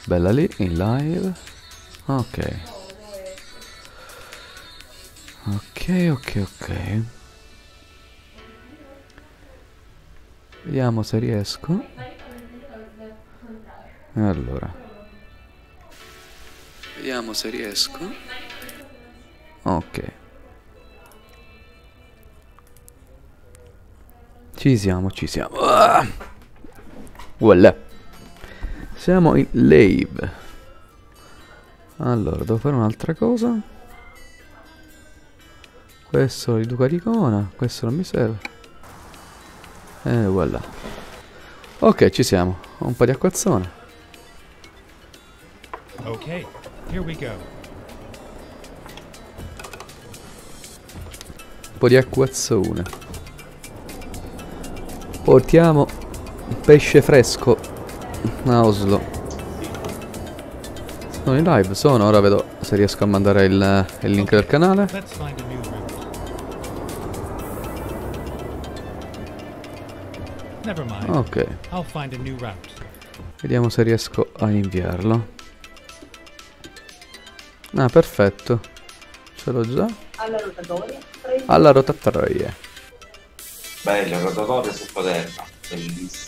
Bella lì, in live. Ok. Ok. Vediamo se riesco. Allora. Vediamo se riesco. Ok. Ci siamo. Ah! Voilà. Siamo in live. Allora, devo fare un'altra cosa. Questo riduca l'icona. Questo non mi serve. E voilà. Ok, ci siamo. Ho un po' di acquazzone. Ok, here we go. Un po' di acquazzone. Portiamo pesce fresco a Oslo. Sono in live, ora vedo se riesco a mandare il link del canale. Let's find a new route. Never mind. Ok, I'll find a new route. vediamo se riesco a inviarlo. Ah, perfetto. Ce l'ho già. Alla rotatoria. Bello, il rotatorio su Poterna. Bellissimo.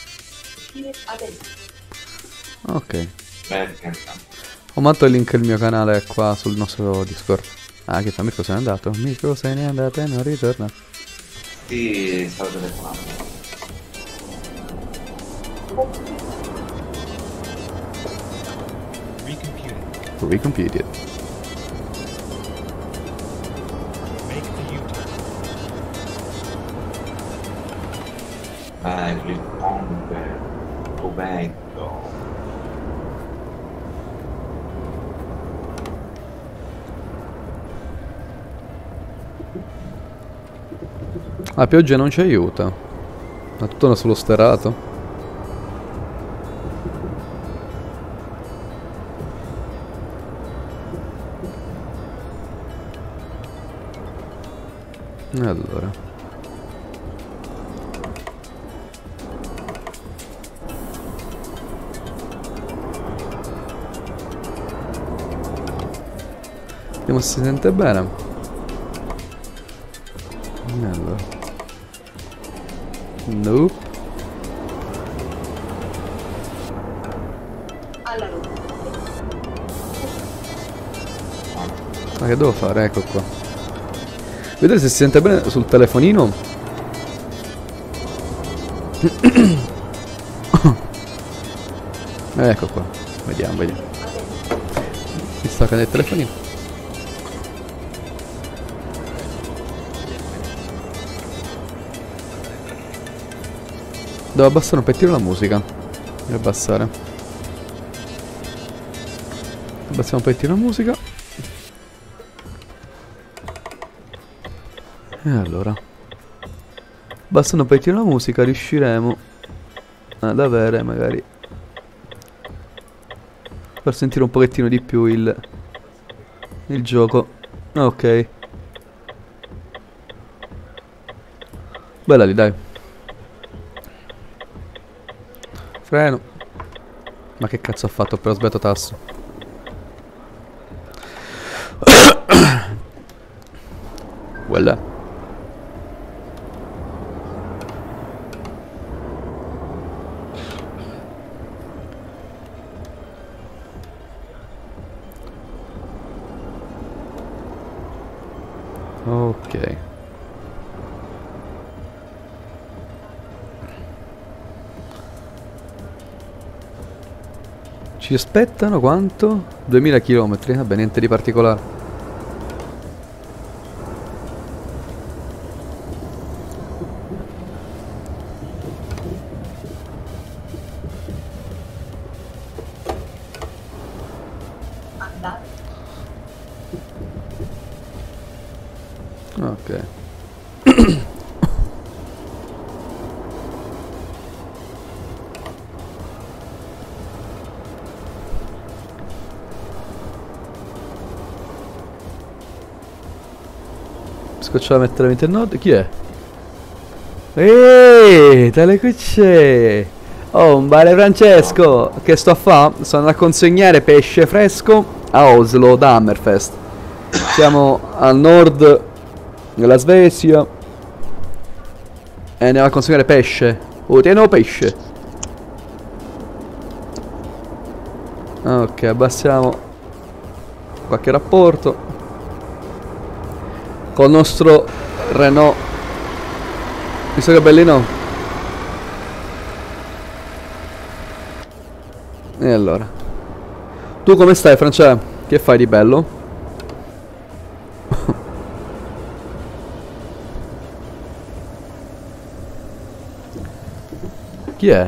Ok. Perché? Ho mandato il link del mio canale qua sul nostro Discord. Ah, che fa? Mirko se n'è andato. Mirko se n'è andato e non ritorna. Sì, stavo telefonando. Recomputed. Make the U-turn. Vai, il ponte. Stupendo. La pioggia non ci aiuta. Ma tutto sullo sterato. Allora. Vediamo se si sente bene. Allora. Nope. Ma che devo fare? Ecco qua. Vedete se si sente bene sul telefonino. Ecco qua. Vediamo. Mi sta cadendo il telefonino. Devo abbassare un pettino la musica. Devo abbassare. Abbassiamo un pettino la musica. E allora, bastando un pettino la musica riusciremo ad avere magari, per sentire un pochettino di più il gioco. Ok, bella lì, dai. Freno. Ma che cazzo ho fatto? Però ho sbagliato tasto. Voilà. Ok. Ci aspettano quanto? 2000 km, vabbè, niente di particolare. Ok. Scocciava mettere l'internodo. Chi è? Eeeh, tale qui c'è. Oh, un baile Francesco! Che sto a fa? Sto andando a consegnare pesce fresco a Oslo da Hammerfest. Siamo al nord della Svezia. E andiamo a consegnare pesce. Oh, tieno pesce. Ok, abbassiamo qualche rapporto col nostro Renault. Visto che bellino. E allora, tu come stai, Francesco? Che fai di bello? Chi è?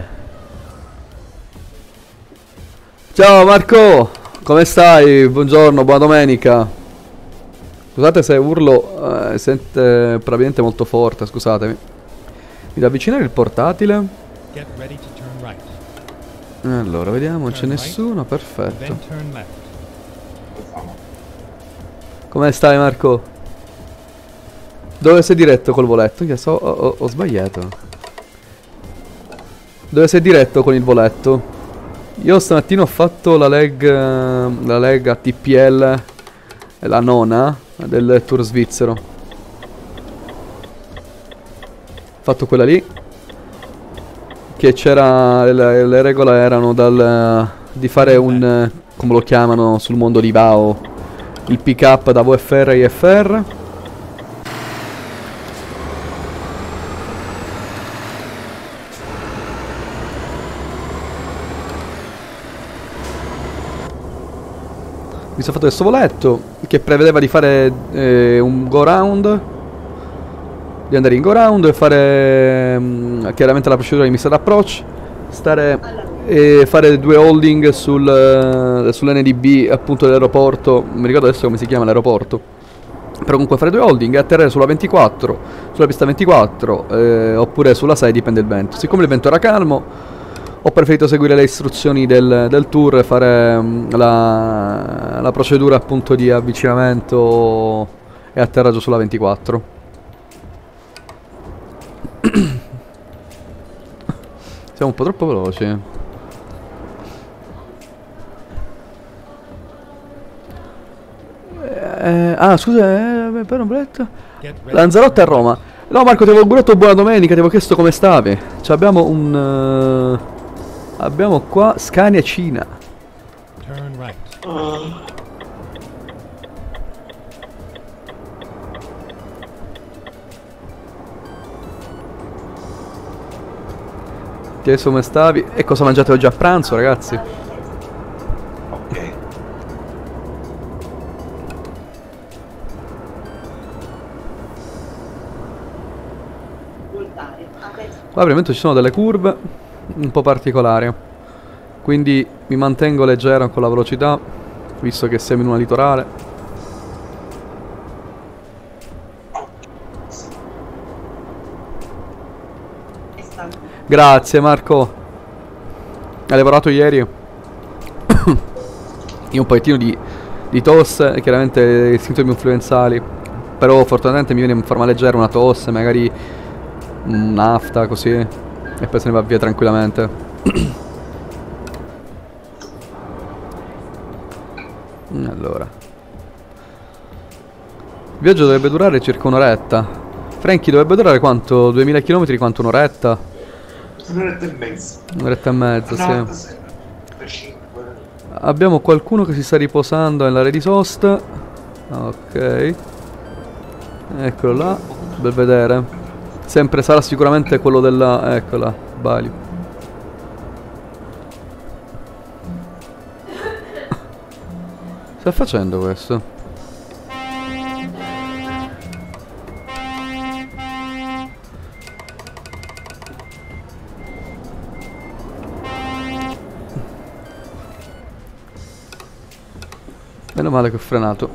Ciao Marco, come stai? Buongiorno, buona domenica. Scusate se urlo, sente probabilmente molto forte, scusatemi. Mi devo avvicinare il portatile. Get ready to turn right. Allora, vediamo, non c'è Turn right, nessuno, perfetto. Then turn left. Come stai Marco? Dove sei diretto col voletto? Ho sbagliato. Dove sei diretto con il voletto? Io stamattina ho fatto la leg ATPL, la nona del tour svizzero. Ho fatto quella lì. Che c'era, le regole erano di fare un, come lo chiamano sul mondo di VAO, il pick up da VFR a IFR. Mi sono fatto questo voletto che prevedeva di fare un go round, di andare in go round e fare chiaramente la procedura di missile approach, fare 2 holding sull'NDB appunto dell'aeroporto, non mi ricordo adesso come si chiama l'aeroporto, però comunque fare 2 holding e atterrare sulla 24, sulla pista 24 oppure sulla 6, dipende dal vento. Siccome il vento era calmo ho preferito seguire le istruzioni del tour e fare la procedura appunto di avvicinamento e atterraggio sulla 24. Siamo un po' troppo veloci. Scusa, per un biglietto. Get ready. Lanzarote a Roma. No Marco, ti avevo augurato buona domenica, ti avevo chiesto come stavi. Abbiamo un... abbiamo qua Scania Cina. Turn right. Ti chiesto come stavi e cosa mangiate oggi a pranzo, ragazzi. Ok. Qua ovviamente ci sono delle curve un po' particolari, quindi mi mantengo leggero con la velocità, visto che siamo in una litorale. Grazie Marco. Hai lavorato ieri? Io un pochettino di tosse, chiaramente i sintomi influenzali, però fortunatamente mi viene in forma leggera una tosse, magari un'afta così, e poi se ne va via tranquillamente. Allora, il viaggio dovrebbe durare circa un'oretta. Franky, dovrebbe durare quanto? 2000 km, quanto un'oretta? Un'oretta e mezza. Un'oretta e mezza, sì. 95. Abbiamo qualcuno che si sta riposando nell'area di sosta. Ok. Eccolo là. Bel vedere. Sempre sarà sicuramente quello della... Eccola, Bali. Sta facendo questo? Meno male che ho frenato.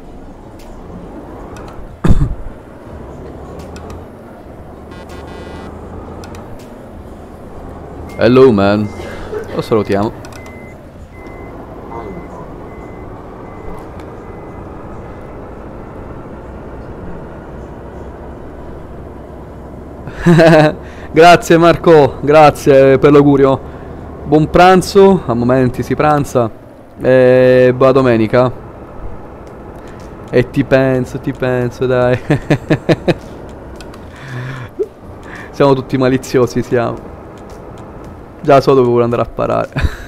Hello man. Lo salutiamo. Grazie Marco, grazie per l'augurio. Buon pranzo, a momenti si pranza. E buona domenica. E ti penso, dai. Siamo tutti maliziosi, siamo. Già so dove vuole andare a parare.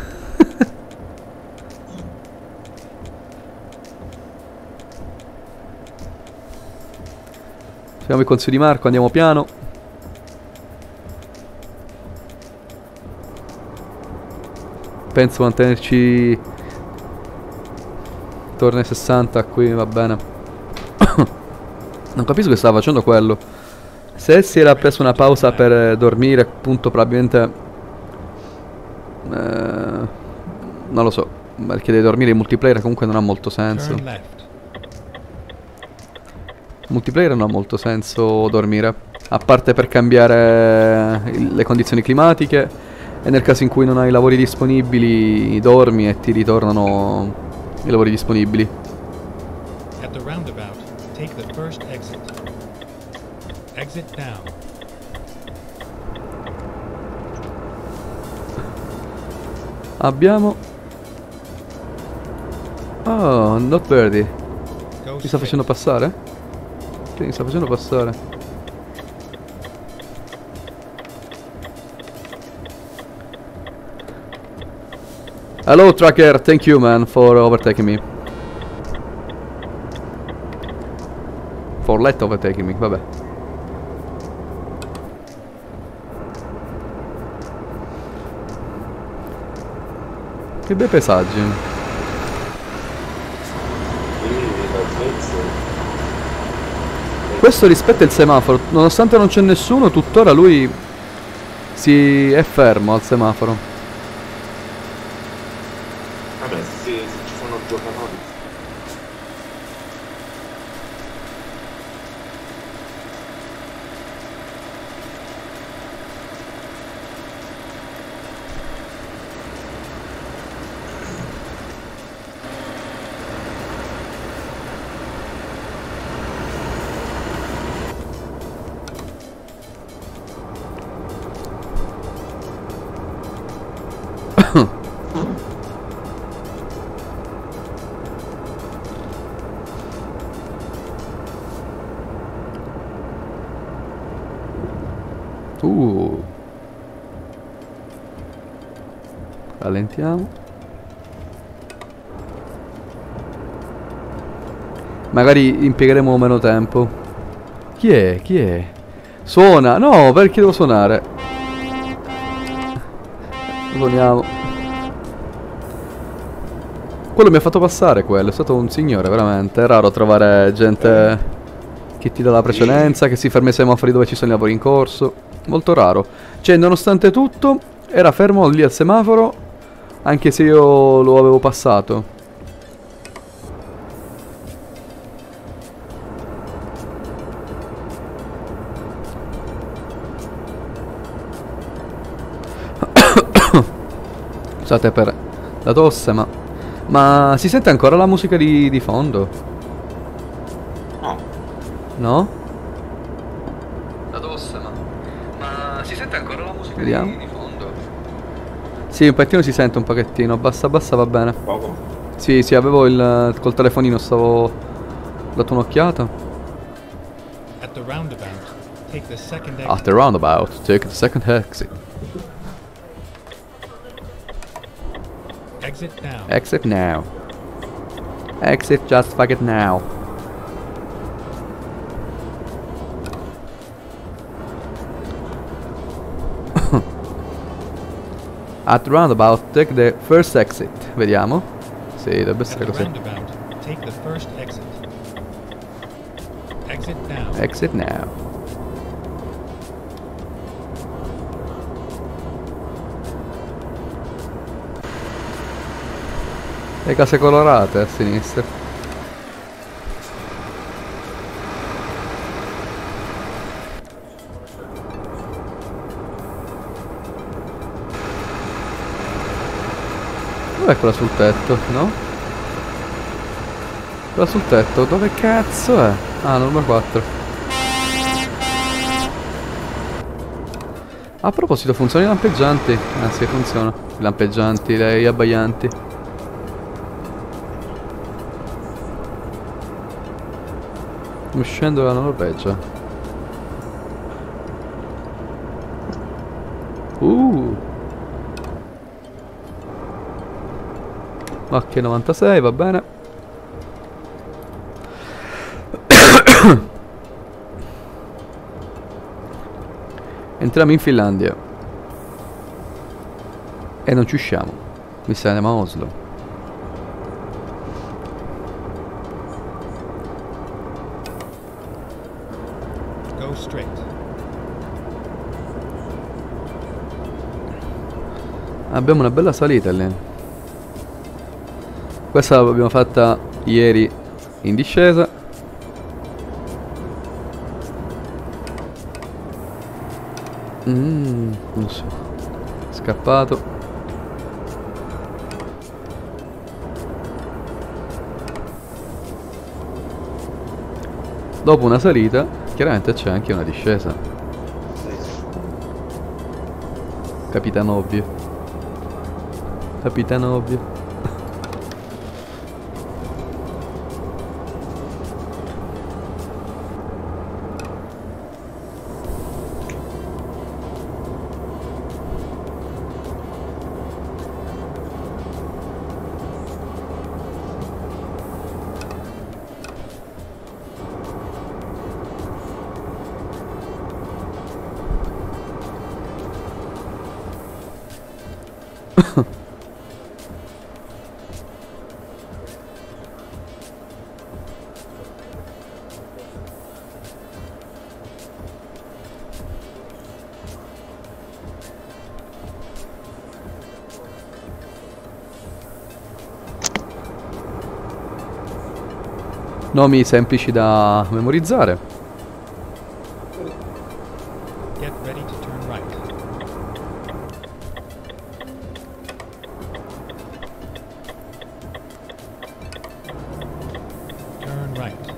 Seguiamo il consiglio di Marco, andiamo piano. Penso mantenerci intorno ai 60 qui, va bene. Non capisco che stava facendo quello. Se si era preso una pausa per dormire, appunto, probabilmente non lo so, perché devi dormire in multiplayer comunque non ha molto senso. Turn left. Multiplayer non ha molto senso dormire, a parte per cambiare le condizioni climatiche. E nel caso in cui non hai lavori disponibili, dormi e ti ritornano i lavori disponibili. At the roundabout, take the first exit. Exit down. Abbiamo... Oh, not birdie. Go Mi sta straight. facendo passare? Sì, mi sta facendo passare. Hello tracker, thank you man for overtaking me. For let overtaking me, vabbè. Che bei paesaggi. Qui la Svezia. Questo rispetta il semaforo, nonostante non c'è nessuno, tuttora lui si è fermo al semaforo. Vabbè, sì, se ci sono giocatori. Rallentiamo. Magari impiegheremo meno tempo. Chi è? Chi è? Suona! No, perché devo suonare? Suoniamo. Quello mi ha fatto passare, quello. È stato un signore, veramente. È raro trovare gente che ti dà la precedenza, che si ferma ai semafori dove ci sono i lavori in corso. Molto raro. Cioè, nonostante tutto, era fermo lì al semaforo, anche se io lo avevo passato. Scusate per la tosse, ma si sente ancora la musica di fondo? No. No? La tosse, ma si sente ancora la musica di fondo? Sì, un pochettino si sente un pochettino, bassa bassa va bene. Poco. Sì, sì, avevo col telefonino ho dato un'occhiata. At the roundabout, take the second exit. After roundabout, take the second exit. Exit down. Exit now. Exit just fuck it now. At roundabout, take the first exit. Vediamo. Sì, dovrebbe At essere the così. roundabout, take the first exit. Exit down. Exit now. Le case colorate a sinistra. Dov'è quella sul tetto, no? Quella sul tetto, dove cazzo è? Ah, numero 4. A proposito, funzionano i lampeggianti? Ah sì, funziona. I lampeggianti, gli abbaianti. Uscendo dalla Norvegia. Ok, 96, va bene. Entriamo in Finlandia. E non ci usciamo. Mi sa andiamo a Oslo. Go straight. Abbiamo una bella salita lì. Questa l'abbiamo fatta ieri in discesa. Non so. Scappato. Dopo una salita, chiaramente c'è anche una discesa. Capitano ovvio. Capitano ovvio. Nomi semplici da memorizzare. Get ready to turn right. Turn right.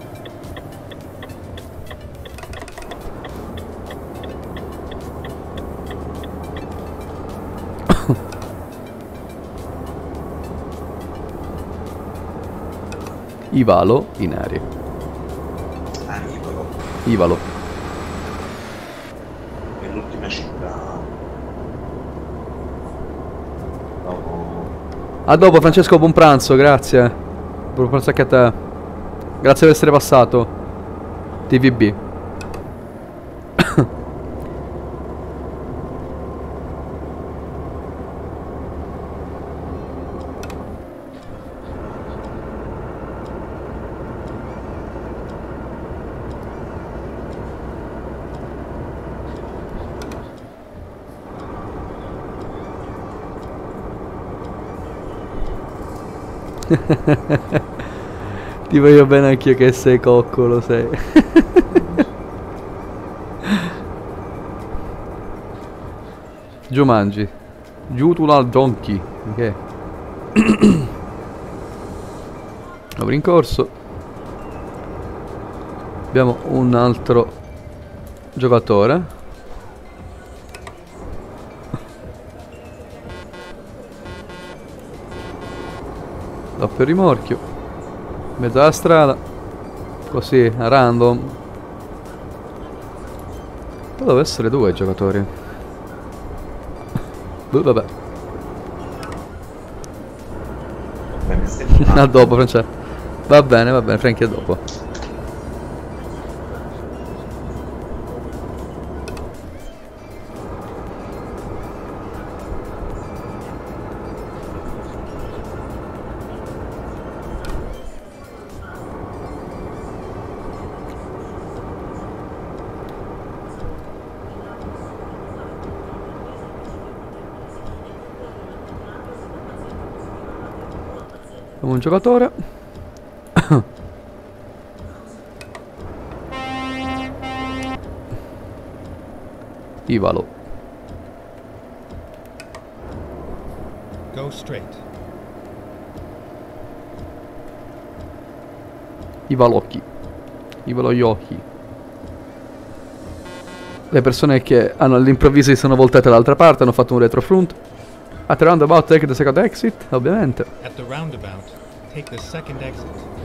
Ivalo in aria. Ah, Ivalo. Ivalo. È l'ultima città. Dopo... A dopo Francesco, buon pranzo, grazie. Buon pranzo anche a te. Grazie per essere passato. TVB. Ti voglio bene anch'io che sei coccolo, sei. Jumanji. Jutula Donkey. Ok. Apri in corso. Abbiamo un altro giocatore. Doppio rimorchio. Mezzo alla strada. Così, a random. Doveva essere due giocatori. Vabbè. Beh, stai A dopo, Francesco. Va bene, Frankie, a dopo. Abbiamo un giocatore. Ivalo. Go straight. Ivalocchi. Ivalo Yoki. Le persone che hanno all'improvviso si sono voltate dall'altra parte, hanno fatto un retrofront. At the roundabout, take the second exit, ovviamente. At the roundabout, take the second exit.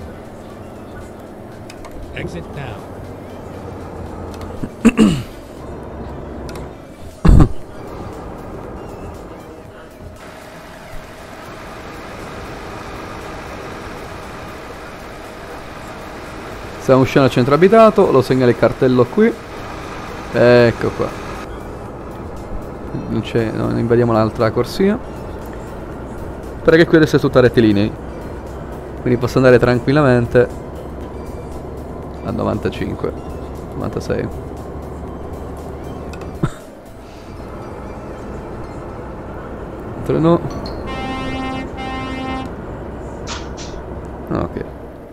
Exit now. Stiamo uscendo al centro abitato, lo segnala il cartello qui. Ecco qua. Non invadiamo l'altra corsia. Perché qui adesso è tutta rettilinei. Quindi posso andare tranquillamente a 95, 96. Treno. Ok.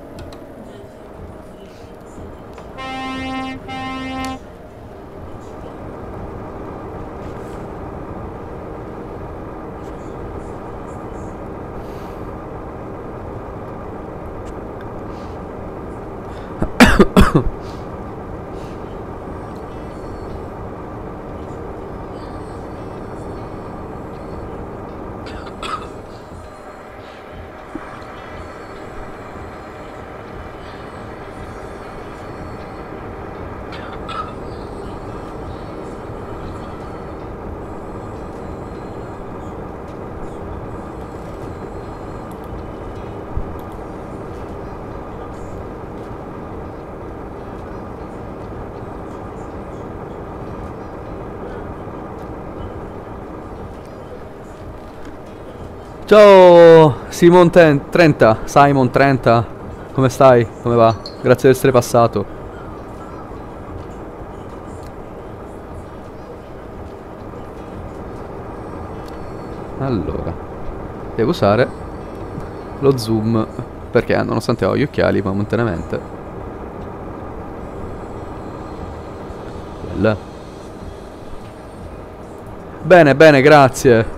Ciao Simon 30, Simon 30, come stai? Come va? Grazie di essere passato. Allora, devo usare lo zoom, perché nonostante ho gli occhiali momentaneamente. Bella. Bene, bene, grazie.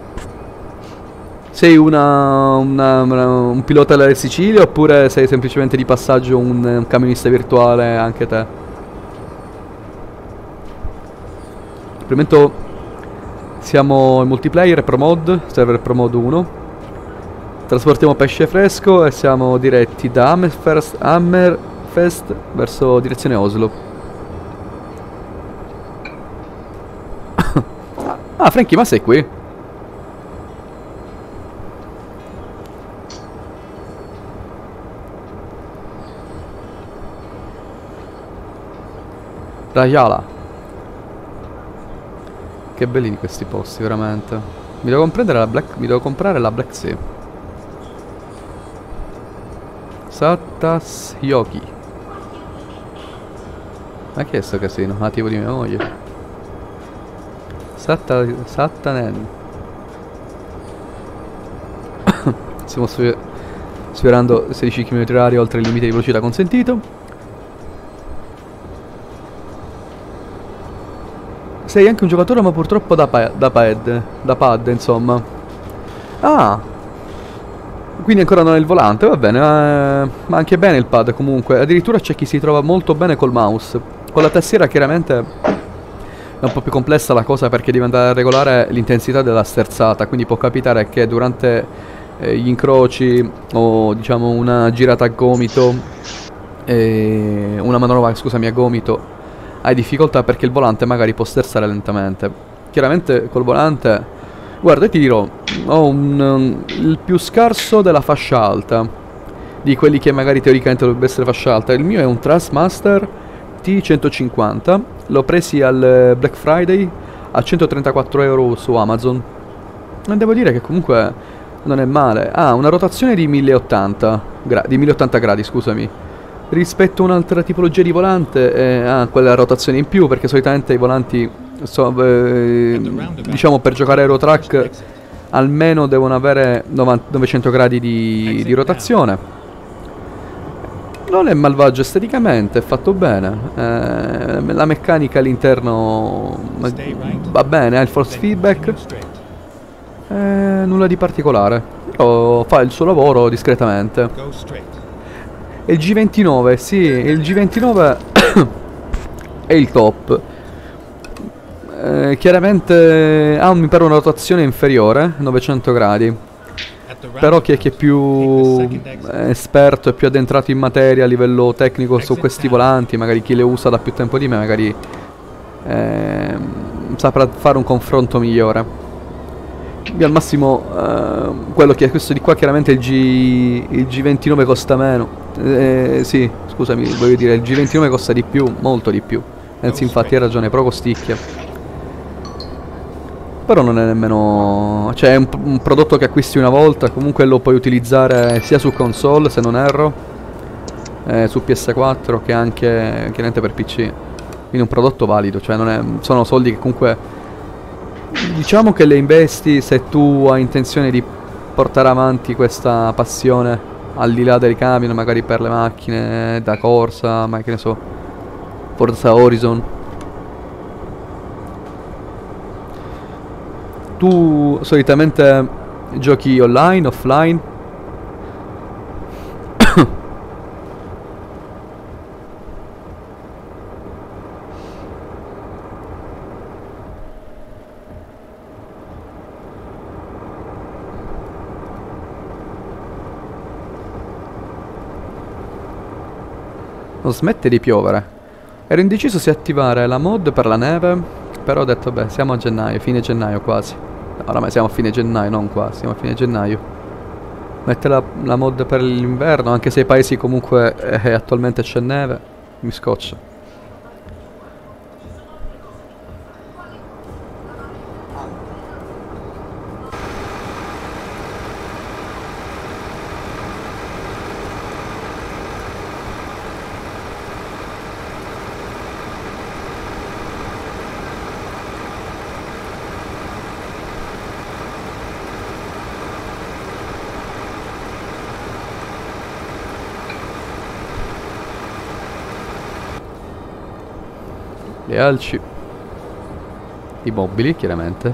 Sei un pilota della Sicilia oppure sei semplicemente di passaggio un camionista virtuale anche te? Per il momento siamo in multiplayer Pro Mod, server Pro Mod 1. Trasportiamo pesce fresco e siamo diretti da Hammerfest verso direzione Oslo. Ah, Frankie, ma sei qui? Rajala. Che bellini questi posti, veramente. Mi devo comprare la Black Sea. Sattas Yogi. Ma che è sto casino? Ah, tipo di mia moglie. Sattanen. Stiamo sfiorando 16 km/h oltre il limite di velocità consentito. Sei anche un giocatore ma purtroppo da pad, insomma. Ah! Quindi ancora non è il volante, va bene, ma anche bene il pad comunque. Addirittura c'è chi si trova molto bene col mouse. Con la tastiera chiaramente è un po' più complessa la cosa perché devi andare a regolare l'intensità della sterzata. Quindi può capitare che durante gli incroci o diciamo una girata a gomito, una manovra, scusami, a gomito, hai difficoltà perché il volante magari può sterzare lentamente. Chiaramente col volante, guarda, ti dirò, ho il più scarso della fascia alta, di quelli che magari teoricamente dovrebbe essere fascia alta. Il mio è un Thrustmaster T150, l'ho presi al Black Friday a 134 euro su Amazon. E devo dire che comunque non è male. Ha una rotazione di 1080 gradi, scusami. Rispetto a un'altra tipologia di volante ha quella rotazione in più, perché solitamente i volanti diciamo per giocare Eurotrack almeno devono avere 900 gradi di rotazione. Non è malvagio esteticamente, è fatto bene. La meccanica all'interno va bene, ha il force feedback, nulla di particolare, però fa il suo lavoro discretamente. Il G29, sì, il G29 è il top. chiaramente ha mi pare una rotazione inferiore, 900 gradi. Però chi è più esperto e più addentrato in materia a livello tecnico su questi volanti, magari chi le usa da più tempo di me, magari saprà fare un confronto migliore. Io al massimo quello che è questo di qua, chiaramente il G29 costa meno. Sì, scusami, voglio dire, il G29 costa di più, molto di più. Anzi, infatti hai ragione, però costicchia. Però non è nemmeno... cioè è un prodotto che acquisti una volta, comunque lo puoi utilizzare sia su console, se non erro, su PS4, che anche chiaramente per PC. Quindi un prodotto valido, cioè non è, sono soldi che comunque... diciamo che le investi se tu hai intenzione di portare avanti questa passione al di là dei camion, magari per le macchine da corsa, ma che ne so, Forza Horizon. Tu solitamente giochi online, offline? Non smette di piovere. Ero indeciso se attivare la mod per la neve, però ho detto beh, siamo a gennaio, fine gennaio quasi. Oramai siamo a fine gennaio, non qua, siamo a fine gennaio. Mette la mod per l'inverno, anche se i paesi comunque attualmente c'è neve, mi scoccia. Le alci, i mobili chiaramente.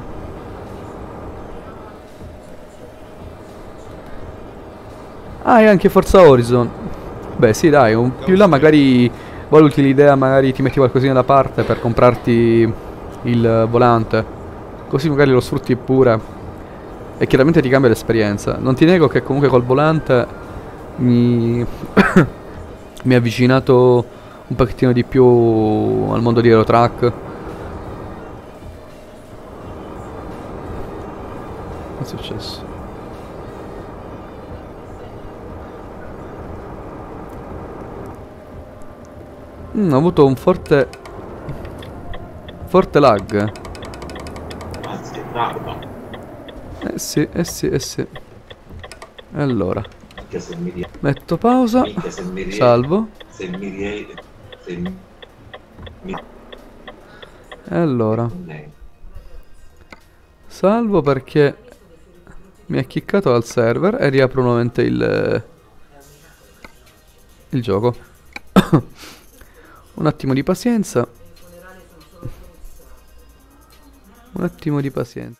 Ah, e anche Forza Horizon. Beh sì dai, più là magari valuti l'idea, magari ti metti qualcosina da parte per comprarti il volante, così magari lo sfrutti pure e chiaramente ti cambia l'esperienza. Non ti nego che comunque col volante mi mi ha avvicinato un pochettino di più al mondo di Eurotrack. Che è successo? Ho avuto un forte lag. Anzi, bravo. Sì. Allora Anche se mi metto pausa. minchia, se mi Salvo. se mi Allora salvo perché mi ha chiccato dal server e riapro nuovamente il gioco. Un attimo di pazienza. Un attimo di pazienza.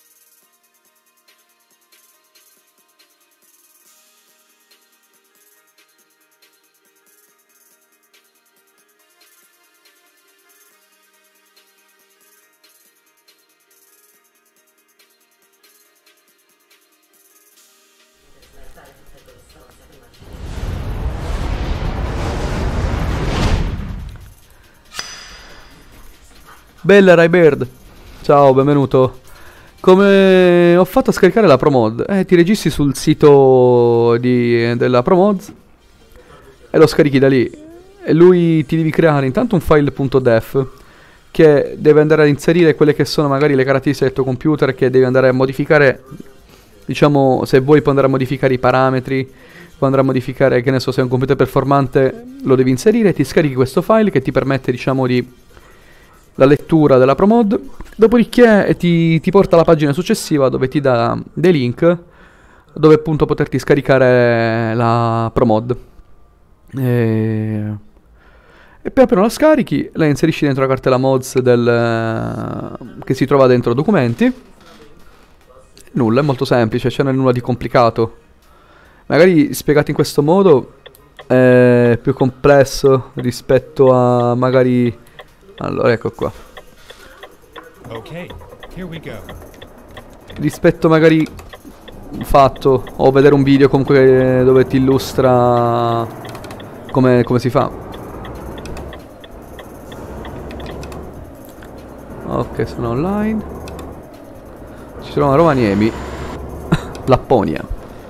Bella Raybird, ciao, benvenuto. Come ho fatto a scaricare la ProMod? Ti registri sul sito della ProMods e lo scarichi da lì. E lui ti devi creare intanto un file .def che deve andare a inserire quelle che sono magari le caratteristiche del tuo computer, che devi andare a modificare, diciamo, se vuoi puoi andare a modificare i parametri, puoi andare a modificare, che ne so, se è un computer performante lo devi inserire, ti scarichi questo file che ti permette, diciamo, di la lettura della ProMod, dopodiché ti porta alla pagina successiva dove ti dà dei link dove appunto poterti scaricare la ProMod. E poi appena la scarichi la inserisci dentro la cartella mods che si trova dentro documenti. Nulla, è molto semplice, cioè non è nulla di complicato. Magari spiegato in questo modo è più complesso rispetto a magari... Allora, ecco qua. Okay, here we go. rispetto magari un fatto o vedere un video comunque dove ti illustra come si fa. Ok, sono online. Ci sono Rovaniemi. Lapponia.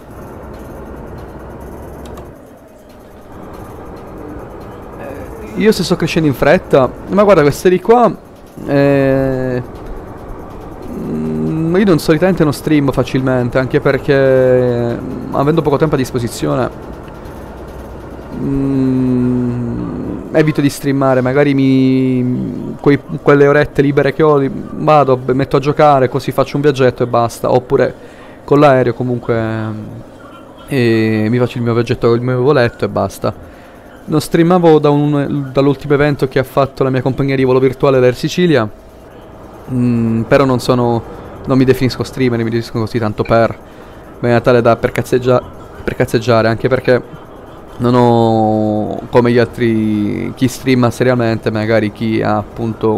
Io se sto crescendo in fretta, ma guarda queste di qua, io non solitamente non stream facilmente, anche perché avendo poco tempo a disposizione, evito di streamare, magari quelle orette libere che ho, vado, metto a giocare, così faccio un viaggetto e basta, oppure con l'aereo comunque mi faccio il mio viaggetto, il mio voletto e basta. Non streamavo dall'ultimo evento che ha fatto la mia compagnia di volo virtuale dell'Air Sicilia. Però non mi definisco streamer, mi definisco così tanto per maniera tale da per cazzeggiare, anche perché non ho come gli altri chi streama seriamente, magari chi ha appunto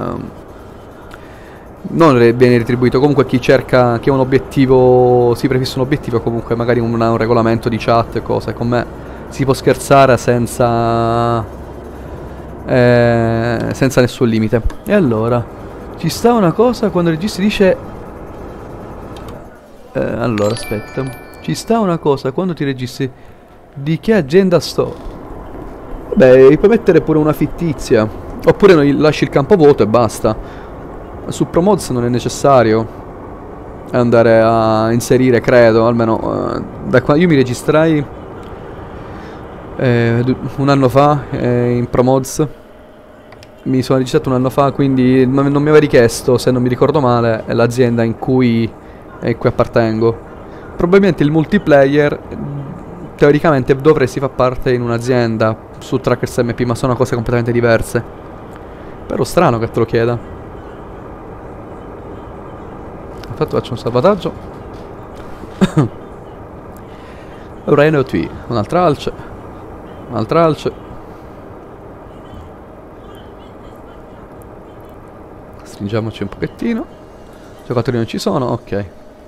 non viene retribuito, comunque chi cerca, chi ha un obiettivo, si prefissa un obiettivo, comunque magari un regolamento di chat e cose, con me si può scherzare senza nessun limite. E allora ci sta una cosa quando il registro dice allora aspetta, ci sta una cosa quando ti registri di che agenda sto. Beh, puoi mettere pure una fittizia, oppure lasci il campo vuoto e basta. Su Promods non è necessario andare a inserire, credo, almeno da quando io mi registrai un anno fa in Promods. Mi sono registrato un anno fa, quindi non mi aveva richiesto, se non mi ricordo male, l'azienda in cui appartengo. Probabilmente il multiplayer teoricamente dovresti far parte in un'azienda su Trackers MP, ma sono cose completamente diverse. Però strano che te lo chieda. Infatti faccio un salvataggio. Ora NOT, un'altra alce. Un'altra alce. Stringiamoci un pochettino. Giocatori non ci sono, ok.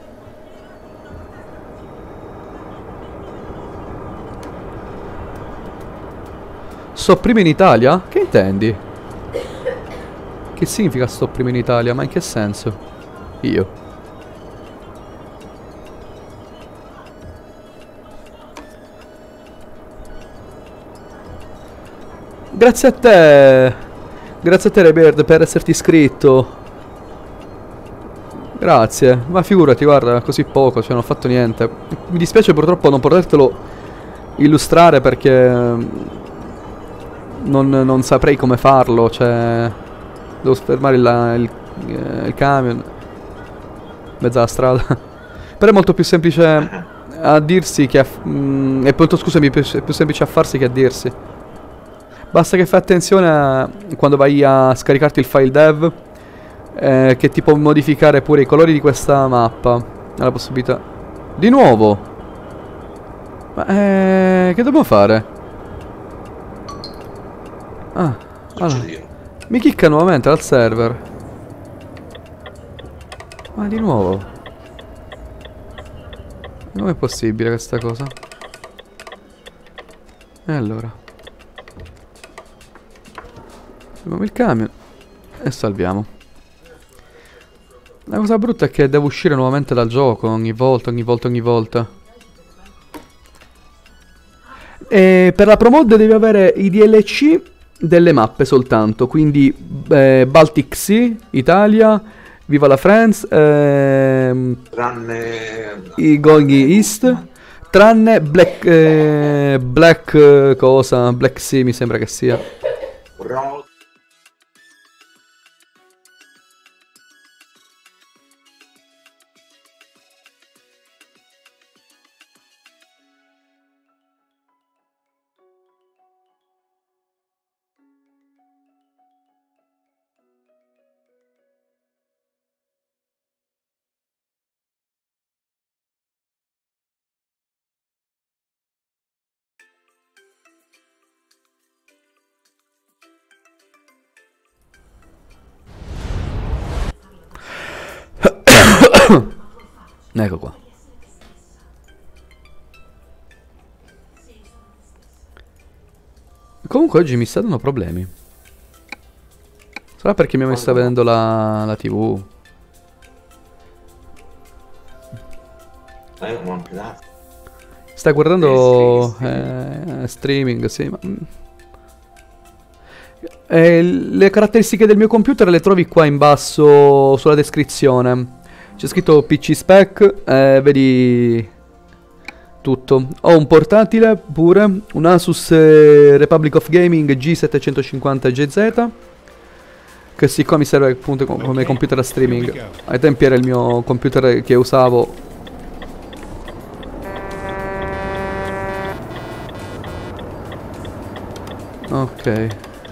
Sto prima in Italia? Che intendi? Che significa sto prima in Italia? Ma in che senso? Io. Grazie a te. Grazie a te Rebird per esserti iscritto. Grazie. Ma figurati, guarda, così poco, cioè non ho fatto niente. Mi dispiace purtroppo non potertelo illustrare perché non saprei come farlo, cioè devo fermare il camion mezzo alla strada. Però è molto più semplice a dirsi che è molto, scusami, è più semplice a farsi che a dirsi. Basta che fai attenzione quando vai a scaricarti il file dev, che ti può modificare pure i colori di questa mappa. Ha la possibilità. Di nuovo? Ma che dobbiamo fare? Ah, allora. Mi chicca nuovamente dal server. Ma di nuovo? Com'è possibile questa cosa? E allora fermiamo il camion e salviamo. La cosa brutta è che devo uscire nuovamente dal gioco ogni volta. E per la promod devi avere i DLC delle mappe soltanto, quindi Baltic Sea, Italia, Viva la France, Tranne i Going East, tranne Black cosa, Black Sea mi sembra che sia. Road. Ecco qua. Comunque oggi mi sta dando problemi. Sarà perché mi ha messa vedendo la TV. Non piace. Stai guardando Streaming. streaming, sì. Le caratteristiche del mio computer le trovi qua in basso sulla descrizione. C'è scritto PC spec, vedi tutto. Ho un portatile pure, un Asus Republic of Gaming G750GZ, che siccome mi serve appunto come computer da streaming. Ai tempi era il mio computer che usavo. Ok.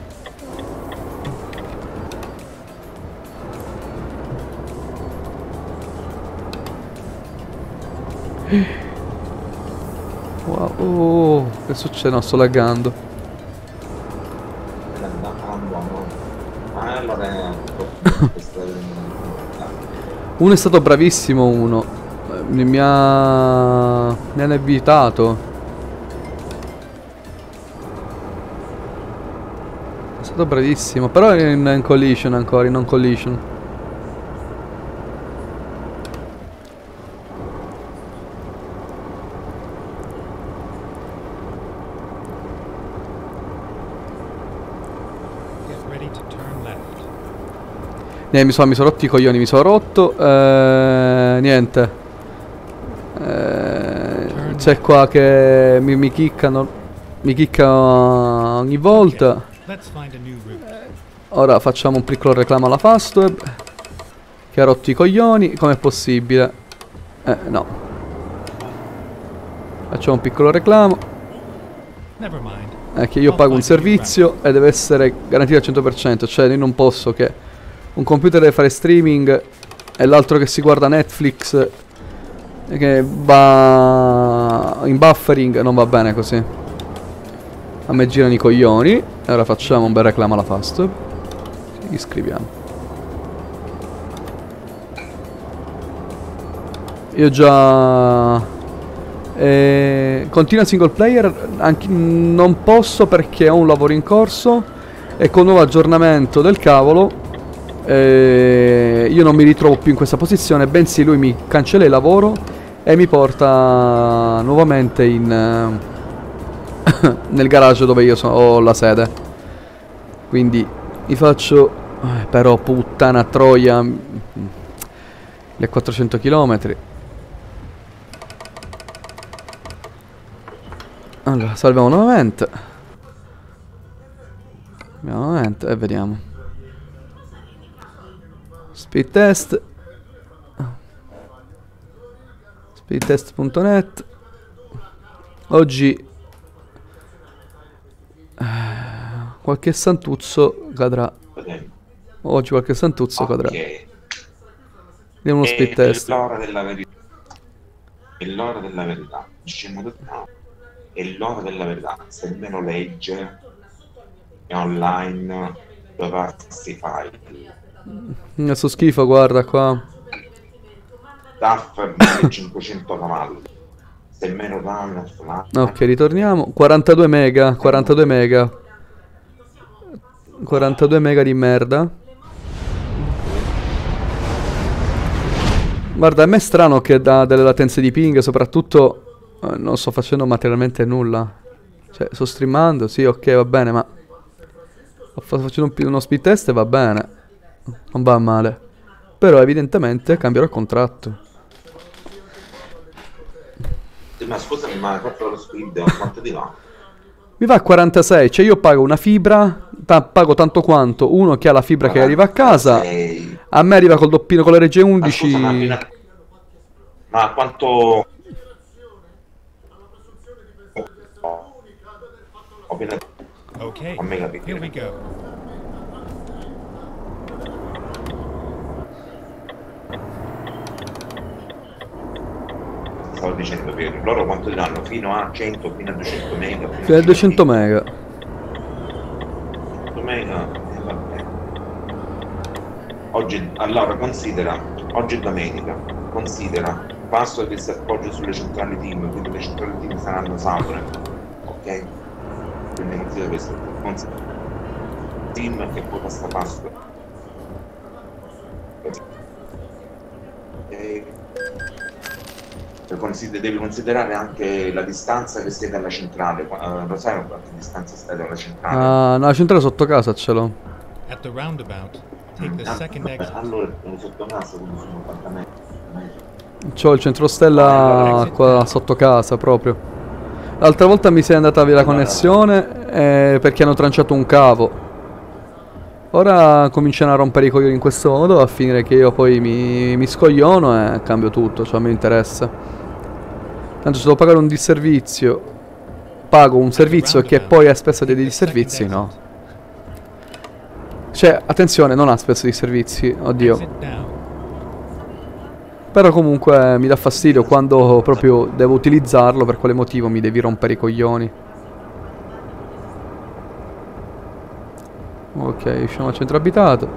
Wow, oh, che succede? No, sto laggando. Uno è stato bravissimo, uno. Mi hanno evitato. È stato bravissimo, però è in collision ancora, in non collision. Get ready to turn left. Mi sono rotto i coglioni, mi sono rotto. Niente. C'è qua che mi kickano. Mi kicca ogni volta. Let's find a new route. Ora facciamo un piccolo reclamo alla Fastweb, che ha rotto i coglioni. Com'è possibile? No. Facciamo un piccolo reclamo. Never mind. È che io pago un servizio e deve essere garantito al 100%. Cioè io non posso che un computer deve fare streaming e l'altro che si guarda Netflix e che va in buffering. Non va bene così. A me girano i coglioni. E ora facciamo un bel reclamo alla Fastweb. Iscriviamo. Io già... continua single player. Non posso perché ho un lavoro in corso. E con il nuovo aggiornamento del cavolo io non mi ritrovo più in questa posizione. Bensì lui mi cancella il lavoro e mi porta nuovamente in... nel garage dove io ho la sede. Quindi mi faccio... però puttana troia. Le 400 km. Allora salviamo nuovamente. Salviamo nuovamente e vediamo. Speed test. Speedtest.net. Oggi qualche santuzzo cadrà. Oggi qualche santuzzo cadrà. Vediamo uno speed test. È l'ora della verità. È l'ora della verità. Diciamo no. È l'ora della verità. Se meno legge è online dove si file. Adesso schifo, guarda qua. DAF 1500 cavalli. Se meno down. Ok, ritorniamo. 42 mega. 42 mega. 42 mega di merda. Guarda, a me è strano che da delle latenze di ping, soprattutto non sto facendo materialmente nulla. Cioè, sto streamando, sì, ok, va bene, ma sto facendo uno speed test e va bene. Non va male. Però evidentemente cambierò il contratto. Ma scusami, ma hai fatto lo speed quanto ti va? Mi va a 46, cioè io pago una fibra, pago tanto quanto uno che ha la fibra che arriva a casa. A me arriva col doppino con le regie 11. Ma, scusa, ma quanto... Okay, A me capire. here we go. Stavo dicendo che loro quanto ti danno? Fino a 100, fino a 200 mega? Fino a 200 mega. 200 mega, vabbè. Oggi, allora considera, oggi è domenica, considera password che si appoggia sulle centrali team, quindi le centrali team saranno sature, ok? Quindi considera questo, team che poi passa password. Ok? Devi considerare anche la distanza che stai dalla centrale. Lo sai a quanta distanza stai dalla centrale? Ah, no, la centrale sotto casa ce l'ho. At the roundabout, take the second Vabbè, exit. allora sotto casa, quindi sono 80 metri. C'ho il centro stella qua sotto casa proprio. L'altra volta mi si è andata via la connessione perché hanno tranciato un cavo. Ora cominciano a rompere i coglioni in questo modo, a finire che io poi mi scogliono e cambio tutto, cioè a me interessa. Tanto se devo pagare un disservizio, pago un servizio che poi ha spesso dei disservizi, no. Cioè, attenzione, non ha spesso disservizi, oddio. Exit down. Però comunque mi dà fastidio quando proprio devo utilizzarlo, per quale motivo mi devi rompere i coglioni. Ok, usciamo al centro abitato.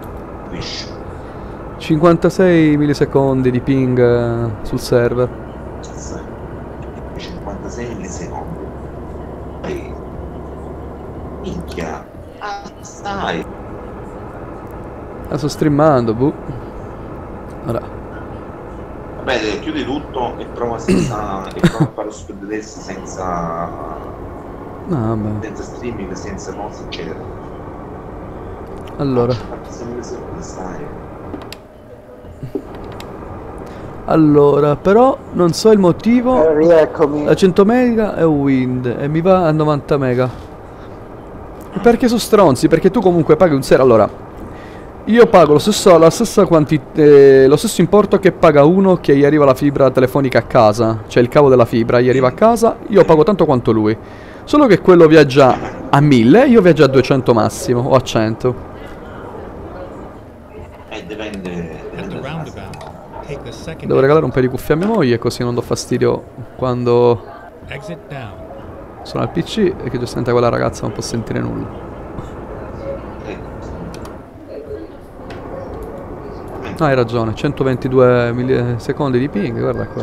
56 millisecondi di ping sul server. 56 millisecondi. Ehi. Minchia. Sai. Sto streamando, boh. Ora. Vabbè, chiudi tutto e prova senza. e prova a fare lo speed test senza. No, vabbè. senza streaming, senza cose, eccetera. Allora. 56 millisecondi stai. Allora, però non so il motivo. Rieccomi. La 100 mega è wind e mi va a 90 mega. Perché sono stronzi? Perché tu comunque paghi un server. Allora, io pago lo stesso importo che paga uno che gli arriva la fibra telefonica a casa. Cioè il cavo della fibra gli arriva a casa, io pago tanto quanto lui. Solo che quello viaggia a 1000, io viaggio a 200 massimo o a 100. Dipende. At the roundabout, take the second Devo regalare un paio di cuffie a mia moglie così non do fastidio quando exit down. sono al PC e che giustamente quella ragazza non può sentire nulla. Ah, hai ragione, 122 millisecondi di ping, guarda qua.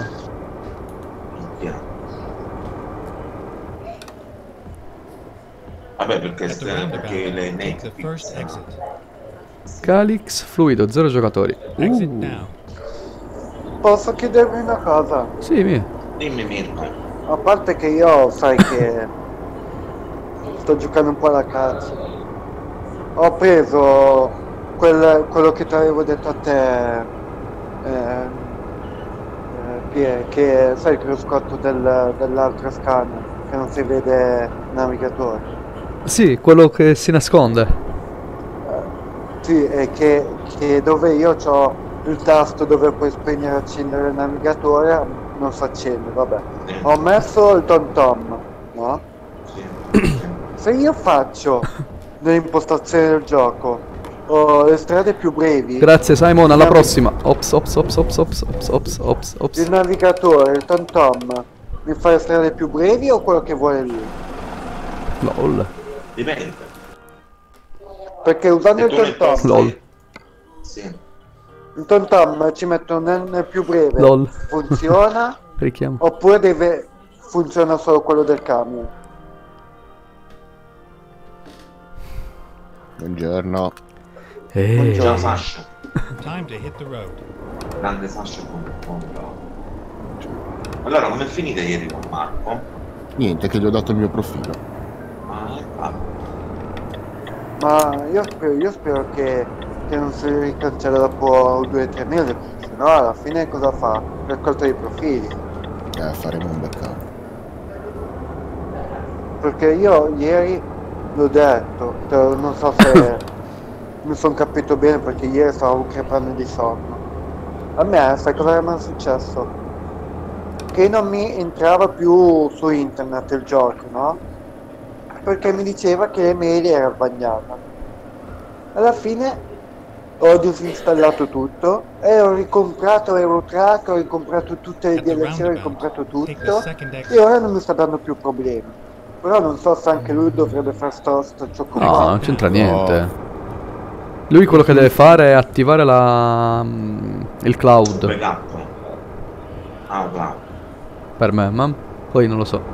Vabbè, At the perché le roundabout, take the first Netflix exit. Calix fluido, 0 giocatori. Exit down. Posso chiedervi una cosa? Sì, mia. dimmi Mirko. A parte che io sai che sto giocando un po' alla cazzo. Ho preso quello che ti avevo detto a te, che sai il cruscotto dell'altra scanner, che non si vede il navigatore. Sì, quello che si nasconde. Sì, e che dove io ho il tasto dove puoi spegnere e accendere il navigatore non si accende, vabbè. Ho messo il tom tom, no? Se io faccio nelle impostazioni del gioco le strade più brevi, Grazie Simon, alla prossima. Ops, ops, ops, ops, ops, ops, ops, ops, il ops. navigatore, il tom tom, mi fa le strade più brevi o quello che vuole lui? Lol. Dipende. Perché usando il tom tom, Lol. Sì. il tom tom ci metto nel più breve, Lol. funziona Richiamo. oppure funziona solo quello del camion? Buongiorno. Ciao Sasha. Time to hit the road. Grande Sasha con Allora, com'è finita ieri con Marco? Niente, che gli ho dato il mio profilo. Ma io spero che non si ricancella dopo 2-3 mesi, se no alla fine cosa fa? Raccolta di profili. Faremo un backup. Perché io ieri l'ho detto, non so se mi sono capito bene perché ieri stavo crepando di sonno. A me, sai cosa mi è successo? Che non mi entrava più su internet il gioco, no? Perché mi diceva che l'email era sbagliata. Alla fine ho disinstallato tutto e ho ricomprato Eurotrack, ho ricomprato tutte le DLC, ho ricomprato tutto e ora non mi sta dando più problemi. Però non so se anche lui dovrebbe fare sto gioco. No, non c'entra niente. Lui quello che deve fare è attivare il cloud. Backup. Ah, bravo. Per me, ma poi non lo so.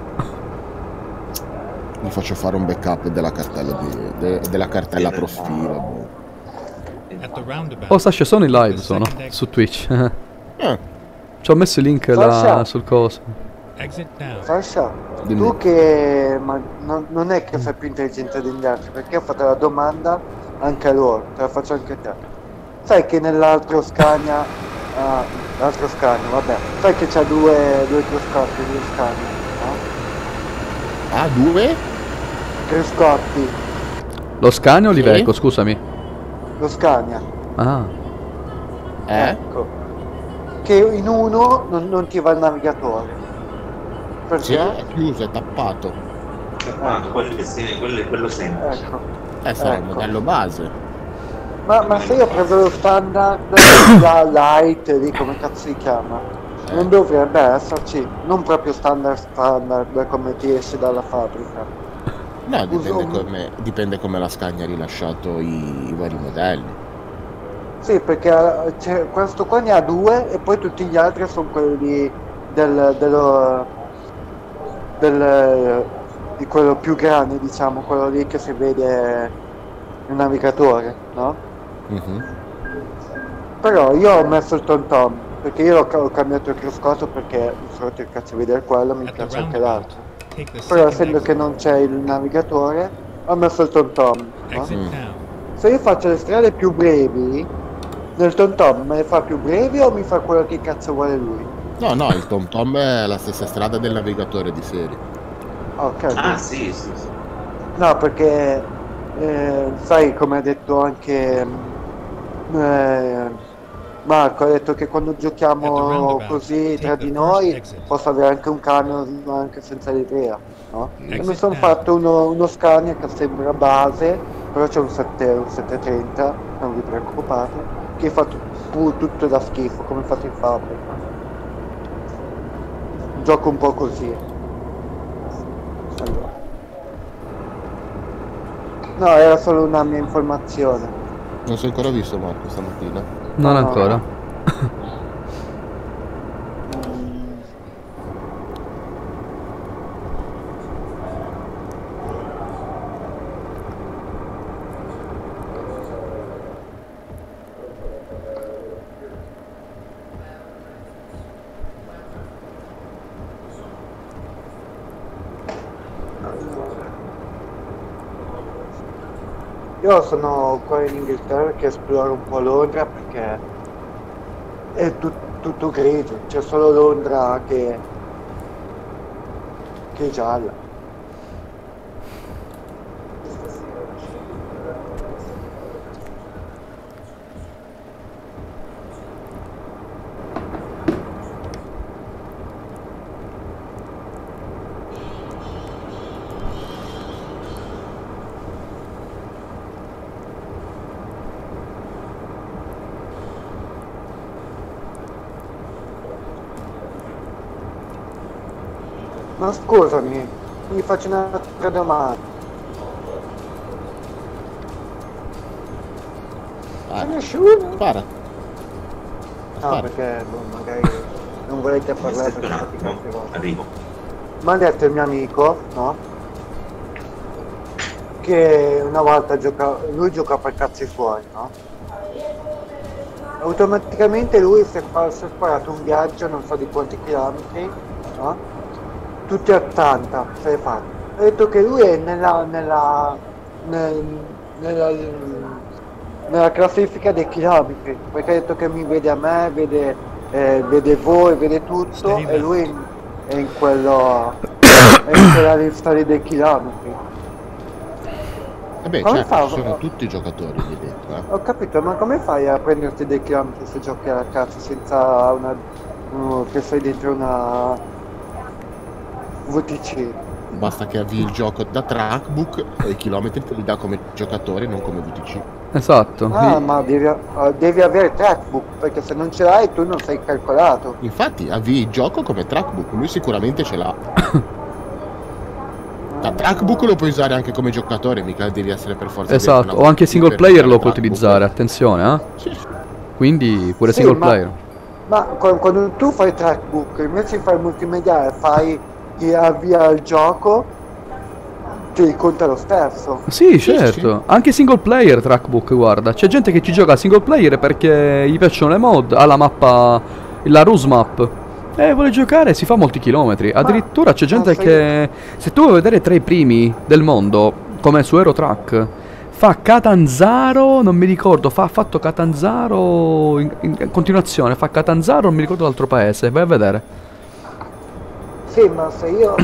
Mi faccio fare un backup della cartella, della cartella profilo. boh. At the roundabout, Oh, Sasha, sono in take live, the sono second exit. su Twitch. Eh, Ci ho messo il link là Sasha. sul coso. Exit down. Sasha, Dimmi. tu che ma non è che sei più intelligente degli altri, perché ho fatto la domanda anche a loro, te la faccio anche a te. Sai che nell'altro Scania, l'altro Scania, vabbè, sai che c'ha due cruscotti, due Scania, no? Ah, 2? Cruscotti, Lo Scania o Sì. l'Iveco, scusami. lo Scania, Ah, ecco, che in uno non ti va il navigatore. Sì, Perché? è chiuso, è tappato. Quello semplice. Ecco. Sarà il Ecco. modello base. Ma se io ho preso lo standard, la light, lì come cazzo si chiama, non dovrebbe esserci, non proprio standard come ti esce dalla fabbrica. No, Uso- dipende come la Scania ha rilasciato i vari modelli. Sì, perché questo qua ne ha due e poi tutti gli altri sono quelli di quello più grande, diciamo, quello lì che si vede il navigatore, no? Mhm. Però io ho messo il Tom Tom, perché io ho cambiato il cruscotto perché mi sono rotto il cazzo a vedere quello, mi At the piace anche roundabout, l'altro. take the Però second essendo che exit. non c'è il navigatore, ho messo il Tom Tom, no? Exit Mm. down. Se io faccio le strade più brevi, nel Tom Tom me le fa più brevi o mi fa quello che cazzo vuole lui? No, il Tom Tom è la stessa strada del navigatore di serie. Ok. Ah, sì. No, perché sai come ha detto anche Marco, ha detto che quando giochiamo così tra di noi posso avere anche un camion anche senza l'idea, no? E mi sono fatto uno Scania che sembra base, però c'è un 730, non vi preoccupate, che fa tutto da schifo, come fatto in fabbrica. Gioco un po' così. Allora. No, era solo una mia informazione. Non sei ancora visto Marco stamattina? non No. ancora. Io sono qua in Inghilterra che esploro un po' Londra perché è tutto grigio, c'è solo Londra che è gialla. Ma scusami, mi faccio un'altra domanda. Ce n'è nessuno? Spara. No, Spara. perché magari non volete parlare Aspetta perché un fate attimo, cazzi vostri. arrivo. Mi ha detto il mio amico, no? Che una volta lui gioca per cazzi suoi, no? Automaticamente lui si è sparato un viaggio, non so di quanti chilometri, no? Tutti a 80, se l'è fatto. Ha detto che lui è nella classifica dei chilometri, perché ha detto che mi vede a me, vede voi, vede tutto, e lui è in quella lista dei chilometri. E beh, Come certo, fa? ci sono tutti i giocatori lì dentro, Ho capito, ma come fai a prenderti dei chilometri se giochi alla cazzo senza che sei dentro una VTC? Basta che avvii il gioco da trackbook e i chilometri te li dà come giocatore, non come VTC. Esatto. Ah, lì- ma devi avere trackbook, perché se non ce l'hai tu non sei calcolato. Infatti avvii il gioco come trackbook, lui sicuramente ce l'ha. Da trackbook lo puoi usare anche come giocatore, mica devi essere per forza Esatto, avere una o anche VTC single per player usare lo puoi trackbook. utilizzare, attenzione, eh. Sì. Quindi pure Sì, single ma- player. Ma quando tu fai trackbook, invece di fare multimediale, fai chi avvia il gioco, ti conta lo stesso. Sì, certo. Anche single player trackbook, guarda. C'è gente che ci gioca single player perché gli piacciono le mod, ha la mappa, la ruse map. E vuole giocare, si fa molti chilometri. Addirittura c'è gente che, se tu vuoi vedere tra i primi del mondo, come su Eurotrack, fa Catanzaro, non mi ricordo, ha fatto Catanzaro in continuazione, fa Catanzaro, non mi ricordo l'altro paese, vai a vedere. Sì, ma se io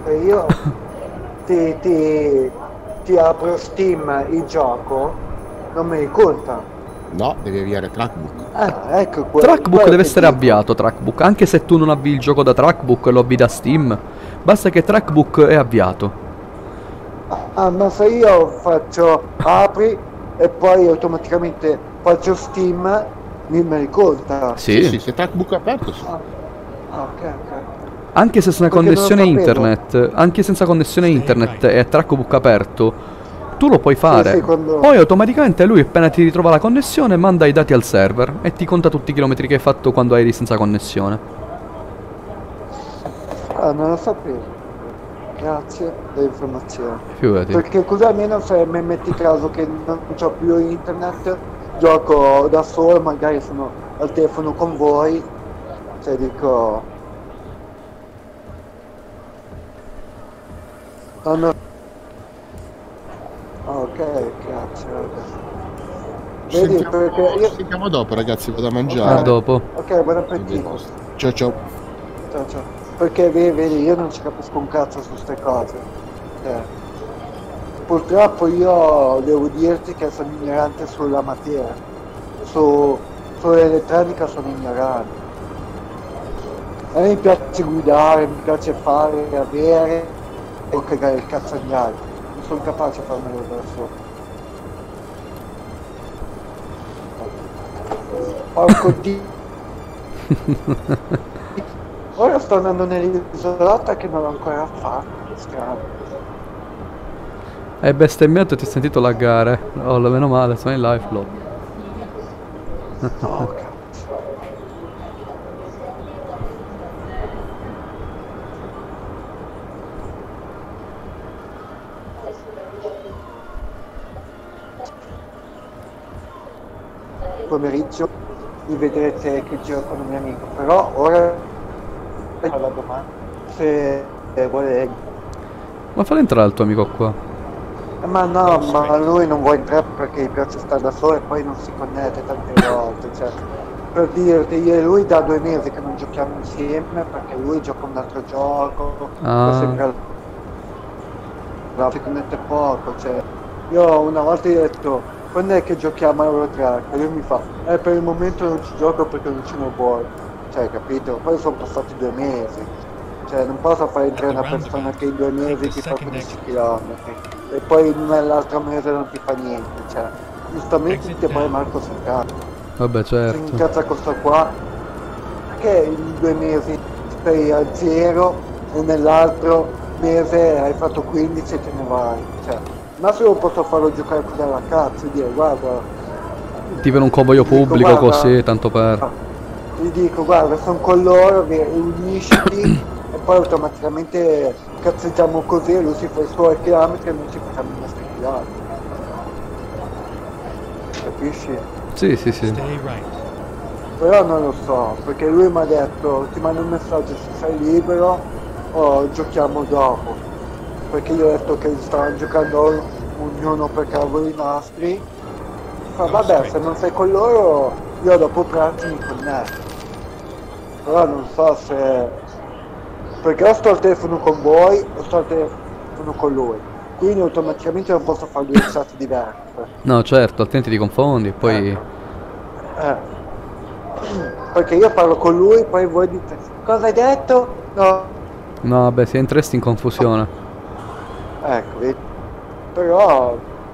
ti apro Steam il gioco, non mi conta. No, devi avviare trackbook. Ecco Trackbook deve essere avviato, Trackbook, anche se tu non avvii il gioco da Trackbook e lo avvii da Steam, basta che Trackbook è avviato. Ah, ma se io faccio apri e poi automaticamente faccio Steam, mi riconta. Sì. Se trackbook è aperto, sì. Ok. Anche se senza Perché non connessione lo sapevo. internet, anche senza connessione internet e Trackbook aperto, tu lo puoi fare. Sì, quando- Poi automaticamente lui appena ti ritrova la connessione manda i dati al server e ti conta tutti i chilometri che hai fatto quando eri senza connessione. Ah, non lo sapevo. Grazie dell'informazione. Figurati. Perché così almeno se mi metti caso che non c'ho più internet, gioco da solo, magari sono al telefono con voi, cioè dico... Ah, no. Ah, ok, grazie. Ci Vedi, sentiamo, perché ci io... sentiamo dopo, ragazzi, vado a A mangiare. dopo. Ok, buon appetito. Ciao ciao. Ciao. Perché vedi, io non ci capisco un cazzo su ste cose. Purtroppo io devo dirti che sono ignorante sulla materia. Sull'elettronica sono ignorante. A me mi piace guidare, mi piace fare, avere o cagare il cazzo agli altri. Non sono capace a farmelo da solo. Porco Dio. Ora sto andando nell'isolata che non l'ho ancora fatto, strano. Hai bestemmiato e ti ho sentito laggare. Oh, meno male, sono in live load. Oh, cazzo. Pomeriggio mi vedrete che giro con un mio amico, però ora alla domanda se vuole. Ma fallo entrare il tuo amico qua. Ma no, ma lui non vuole entrare perché gli piace stare da solo e poi non si connette tante volte, cioè, per dirti, io e lui da 2 mesi che non giochiamo insieme perché lui gioca un altro gioco, Ah. sempre si connette poco, cioè, io una volta gli ho detto, quando è che giochiamo a Eurotrack? E lui mi fa, per il momento non ci gioco perché non ce ne vuoi, cioè, capito? Poi sono passati 2 mesi, cioè, non posso fare entrare una persona che in 2 mesi ti fa 15 km e poi nell'altro mese non ti fa niente, cioè, giustamente ti poi Marco si incazza. Vabbè, Si certo. incazza questo qua, perché in 2 mesi sei a 0 e nell'altro mese hai fatto 15 e te ne vai, cioè, ma se io posso farlo giocare così alla cazzo e dire, guarda, Ti per un convoglio Dico, pubblico guarda, così, tanto per... gli dico, guarda, sono con loro, unisciti e poi automaticamente cazzeggiamo così e lui si fa i suoi chilometri e noi ci facciamo i nostri chilometri. Capisci? Sì. Stay right. Però non lo so, perché lui mi ha detto, ti mando un messaggio se sei libero o giochiamo dopo. Perché io ho detto che stavano giocando ognuno per cavoli nostri. Ma vabbè, se non sei con loro, io dopo pranzo mi connetto. Però non so se... Perché o sto al telefono con voi o sto al telefono con lui. Quindi automaticamente non posso fare 2 chat diverse. No, certo, altrimenti ti confondi e poi... Perché io parlo con lui, poi voi dite, cosa hai detto? No. No, vabbè, si entreresti in confusione. Ecco, vedi. Però...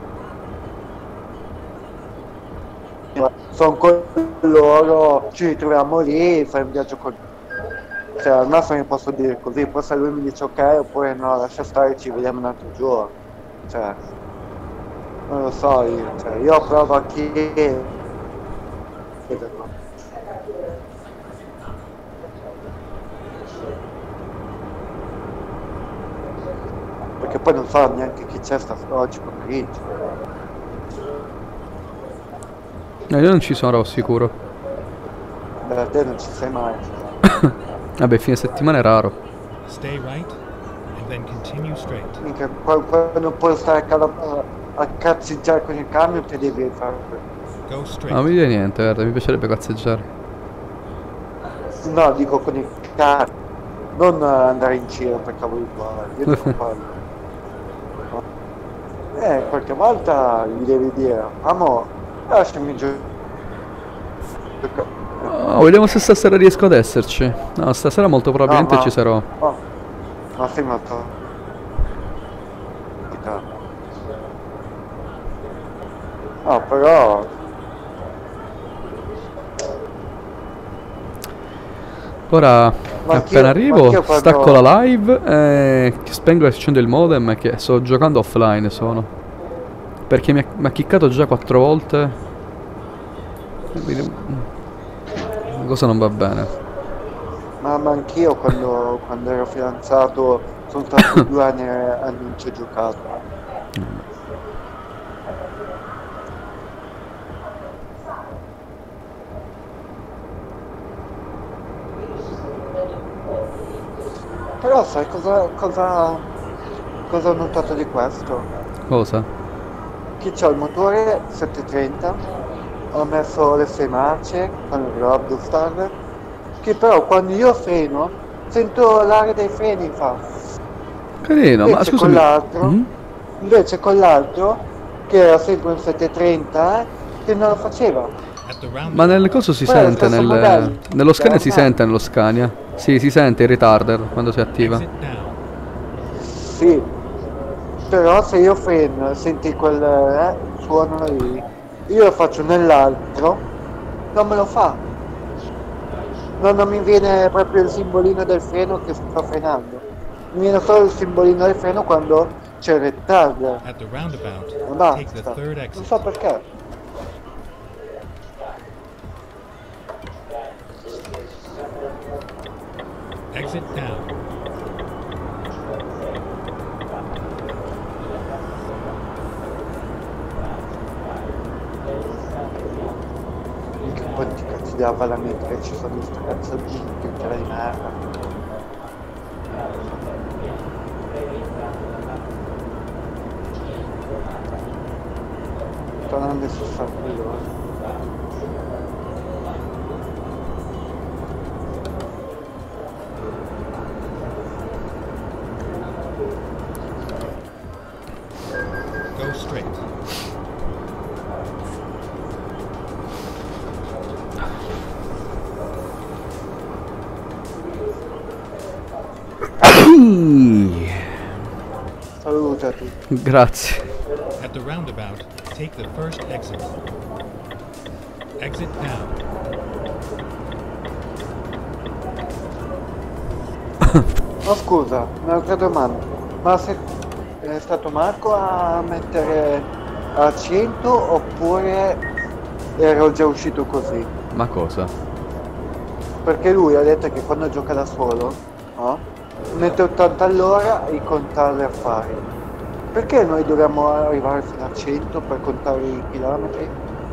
sono con loro, ci ritroviamo lì, fai un viaggio con... Cioè, al massimo mi posso dire così, poi se lui mi dice ok oppure no, lascia stare, ci vediamo un altro giorno. Cioè, non lo so, io provo a chiederlo. Perché poi non so neanche chi c'è oggi pomeriggio. No, io non ci sono sicuro. Da te non ci sei mai. Vabbè, fine settimana è raro. Stay right and then continue straight. Minchia, quando puoi stare a cazzeggiare con il camion ti devi fare. Go No, straight. non mi dire niente, guarda, mi piacerebbe cazzeggiare. No, dico con il camion. Non andare in giro per cavoli tuoi. Io dico quello. Qualche volta gli devi dire, amo, lasciami giù. Oh, vediamo se stasera riesco ad esserci. No, stasera molto probabilmente No, ma- ci sarò. Oh, ma sei molto. No, però. Ora, Ma appena arrivo, anch'io quando- stacco la live e spengo e accendo il modem che sto giocando offline perché mi ha chiccato già 4 volte. Quindi, una cosa non va bene. Ma anch'io quando ero fidanzato sono stato 2 anni e non ci ho giocato. Però sai cosa ho notato di questo? Cosa? Che c'ho il motore 730, ho messo le 6 marce con il Robstar, che però quando io freno sento l'aria dei freni fa. Carino, ma Invece con scusami. l'altro, Mhm. invece con l'altro, che era sempre un 730, che non lo faceva. At the roundabout, Ma nel coso si Poi è lo sente, stesso modello. nello Scania si Ormai. sente nello Scania. Sì, si sente il retarder quando si attiva. exit now. Sì, però se io freno e senti quel suono lì, io lo faccio nell'altro, non me lo fa. Non mi viene proprio il simbolino del freno che sto frenando. Mi viene solo il simbolino del freno quando c'è il retarder. At the roundabout, Ma take the basta. third Non exit. so perché. Exit now. Che poi ti cazzi della valametrica, ci sono queste cazzo di pintere di merda. Tornando su San Go straight. Salutati. Grazie. At the roundabout, take the first exit. Exit now. Ma scusa, un'altra domanda. Ma se è stato Marco a mettere a 100 oppure ero già uscito così? Ma cosa? Perché lui ha detto che quando gioca da solo, no? Mette 80 all'ora e conta gli affari. Perché noi dobbiamo arrivare fino a 100 per contare i chilometri?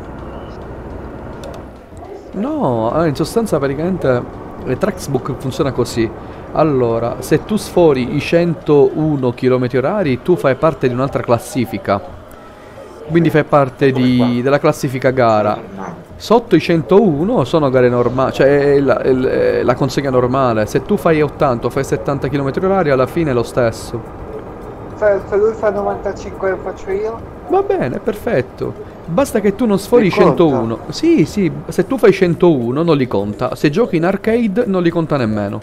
No, in sostanza praticamente Traxbook funziona così. Allora, se tu sfori i 101 km orari, tu fai parte di un'altra classifica. Quindi fai parte della classifica gara. Sotto i 101 sono gare normali, cioè è la consegna normale. Se tu fai 80 o fai 70 km orari, alla fine è lo stesso. Se lui fa 95 lo faccio io? Va bene, perfetto. Basta che tu non sfori i Li conta? 101. Sì, sì, se tu fai 101 non li conta. Se giochi in arcade non li conta nemmeno.